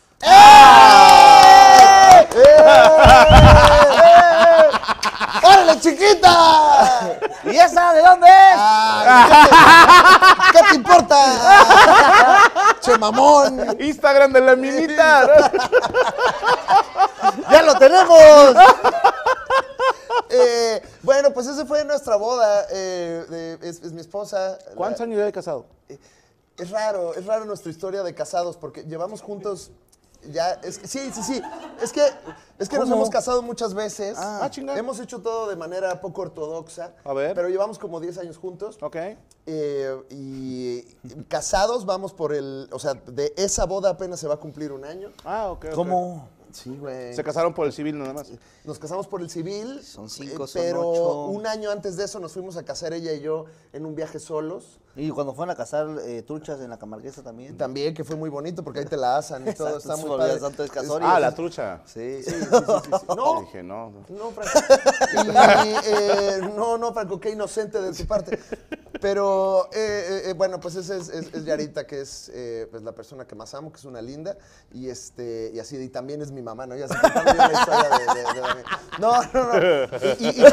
¡Órale, chiquita! ¿Y esa de dónde es? Ay, ¿qué, te, ¿Qué te importa? Che mamón. Instagram de la minita. ¡Ya lo tenemos! Eh, bueno, pues esa fue nuestra boda. eh, de- es, es mi esposa. ¿Cuántos La- años ya de casado? Es raro, es raro nuestra historia de casados porque llevamos juntos ya, es que, sí, sí, sí, es que, es que nos ¿Cómo? hemos casado muchas veces, Ah, chingada. hemos hecho todo de manera poco ortodoxa, A ver. pero llevamos como diez años juntos, Ok. eh, y casados vamos por el, o sea, de esa boda apenas se va a cumplir un año. Ah, ok. ok. ¿Cómo? Sí, güey. Se casaron por el civil nada más. Nos casamos por el civil, Son cinco, eh, son pero ocho. un año antes de eso nos fuimos a casar ella y yo en un viaje solos. Y cuando fueron a cazar eh, truchas en la Camarguesa también. También, que fue muy bonito porque ahí te la asan y todo, Exacto, está se muy me olvidó padre. Santo de Es- Casorio. Ah, la trucha. Sí. Sí, sí, sí, sí, sí. No, Dije, no. no. no, Franco. Y, eh, no, no, Franco, qué inocente de tu parte. Pero, eh, eh, bueno, pues esa es, es, es Yarita, que es eh, pues la persona que más amo, que es una linda. Y este y así, y también es mi mamá, ¿no? Ya se contando yo la historia de, de, de Dani. No, no, no. Y, y, y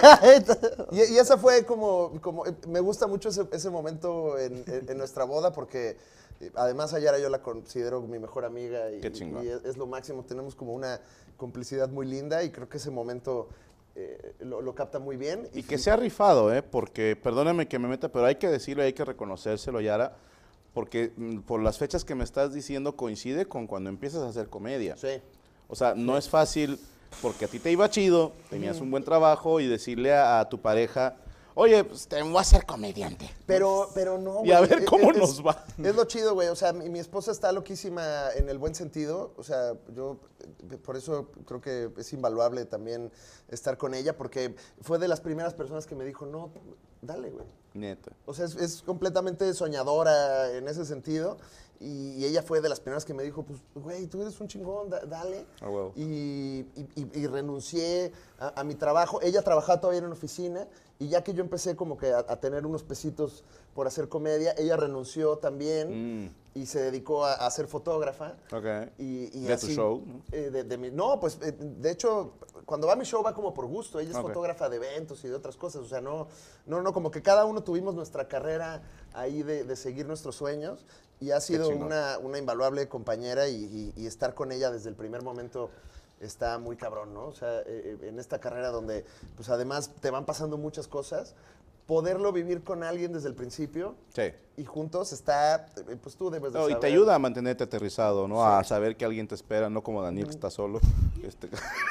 justo- y- y esa fue como, como, eh, me gusta mucho ese, ese momento en, en- en nuestra boda porque eh, además a Yara yo la considero mi mejor amiga y, Qué chingón. y es, es lo máximo. Tenemos como una complicidad muy linda y creo que ese momento eh, lo, lo capta muy bien. Y que se ha rifado, ¿eh? Porque, perdóname que me meta, pero hay que decirlo, hay que reconocérselo, Yara, porque mm, por las fechas que me estás diciendo coincide con cuando empiezas a hacer comedia. Sí. O sea, no es fácil porque a ti te iba chido, tenías un buen trabajo y decirle a, a tu pareja, oye, pues te voy a hacer comediante. Pero, pero no, Y a güey, ver es- cómo es- nos va. Es lo chido, güey. O sea, mi, mi esposa está loquísima en el buen sentido. O sea, yo eh, por eso creo que es invaluable también estar con ella, porque fue de las primeras personas que me dijo, no, dale, güey. Neta. O sea, es, es completamente soñadora en ese sentido. Y, y ella fue de las primeras que me dijo, pues, güey, tú eres un chingón, da- dale. Ah, huevo. Y, y- y- y renuncié a, a mi trabajo. Ella trabajaba todavía en una oficina y ya que yo empecé como que a, a tener unos pesitos por hacer comedia, ella renunció también Mm. y se dedicó a, a ser fotógrafa. Ok. Y, y ¿De tu así, show, no? eh, de, de mi- no, pues eh, de hecho, cuando va a mi show va como por gusto. Ella es Ok. fotógrafa de eventos y de otras cosas. O sea, no, no, no, como que cada uno tuvimos nuestra carrera ahí de, de seguir nuestros sueños. Y ha sido chingón. una, una invaluable compañera y, y- y estar con ella desde el primer momento está muy cabrón, ¿no? O sea, eh, eh, en esta carrera donde, pues además te van pasando muchas cosas, poderlo vivir con alguien desde el principio Sí. y juntos está, eh, pues tú debes de No, y te saber. ayuda a mantenerte aterrizado, ¿no? A saber que alguien te espera, no como Daniel que está solo. Este,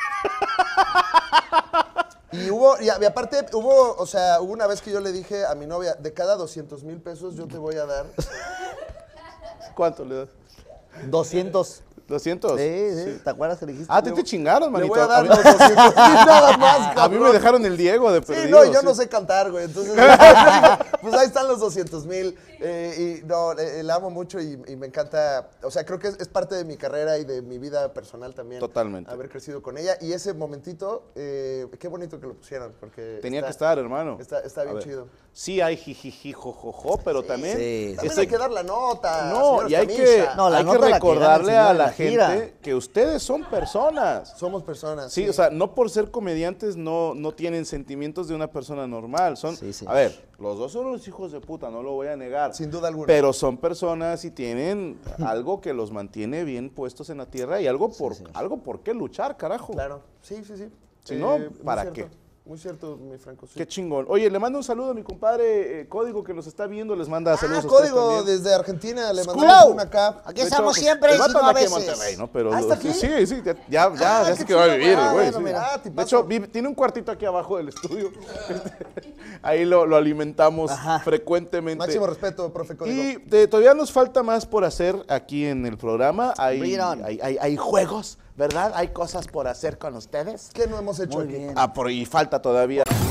Y hubo, y, a- y aparte hubo, o sea, hubo una vez que yo le dije a mi novia, de cada doscientos mil pesos yo te voy a dar. ¿Cuánto le das? doscientos. doscientos. Sí, sí, ¿te acuerdas que le dijiste? Ah, te te chingaron, Le manito. voy a dar mí- los doscientos mil nada más, a mí me cabrón. dejaron el Diego de Sí, perdido. no, yo sí. no sé cantar, güey. Entonces, pues ahí están los doscientos mil. Eh, y no, eh, la amo mucho y, y me encanta. O sea, creo que es, es parte de mi carrera y de mi vida personal también. Totalmente. Haber crecido con ella. Y ese momentito, eh, qué bonito que lo pusieron. Porque Tenía está- que estar, hermano. Está, está A bien ver, chido. Sí hay jijiji, jojojo, pero también... sí. También ese- hay que dar la nota. No, señor y hay que, Camisa. No, la hay que nota la que recordarle gana el a señor la en la gira. gente que ustedes son personas. Somos personas. Sí, o sea, no por ser comediantes no, no tienen sentimientos de una persona normal. Son, Sí, sí. a ver, los dos son unos hijos de puta, no lo voy a negar. Sin duda alguna. Pero son personas y tienen algo que los mantiene bien puestos en la tierra y algo por, algo por qué luchar, carajo. Claro. Sí, sí, sí. Si no, muy ¿para cierto. qué? Muy cierto, mi Franco. Sí. Qué chingón. Oye, le mando un saludo a mi compadre eh, Código que nos está viendo, les manda Ah, saludos a ustedes código también. desde Argentina. Le Hello. mandamos una acá. Aquí De estamos hecho, siempre, el y vato si no a anda aquí en veces. Monterrey, ¿no? Pero, ¿Ah, está aquí? Sí, sí, ya, ya, ya, Ah, ya qué se quedó a chido, vivir, güey. el güey. Ah, sí. mira, ah, De tipazo. hecho, vive- tiene un cuartito aquí abajo del estudio. Ahí lo, lo alimentamos frecuentemente. Máximo respeto, profe Código. Y de- todavía nos falta más por hacer aquí en el programa. Hay, Bring it on. hay, hay, hay juegos, ¿verdad? Hay cosas por hacer con ustedes. ¿Qué no hemos hecho Muy aquí? bien. Ah, por y falta todavía.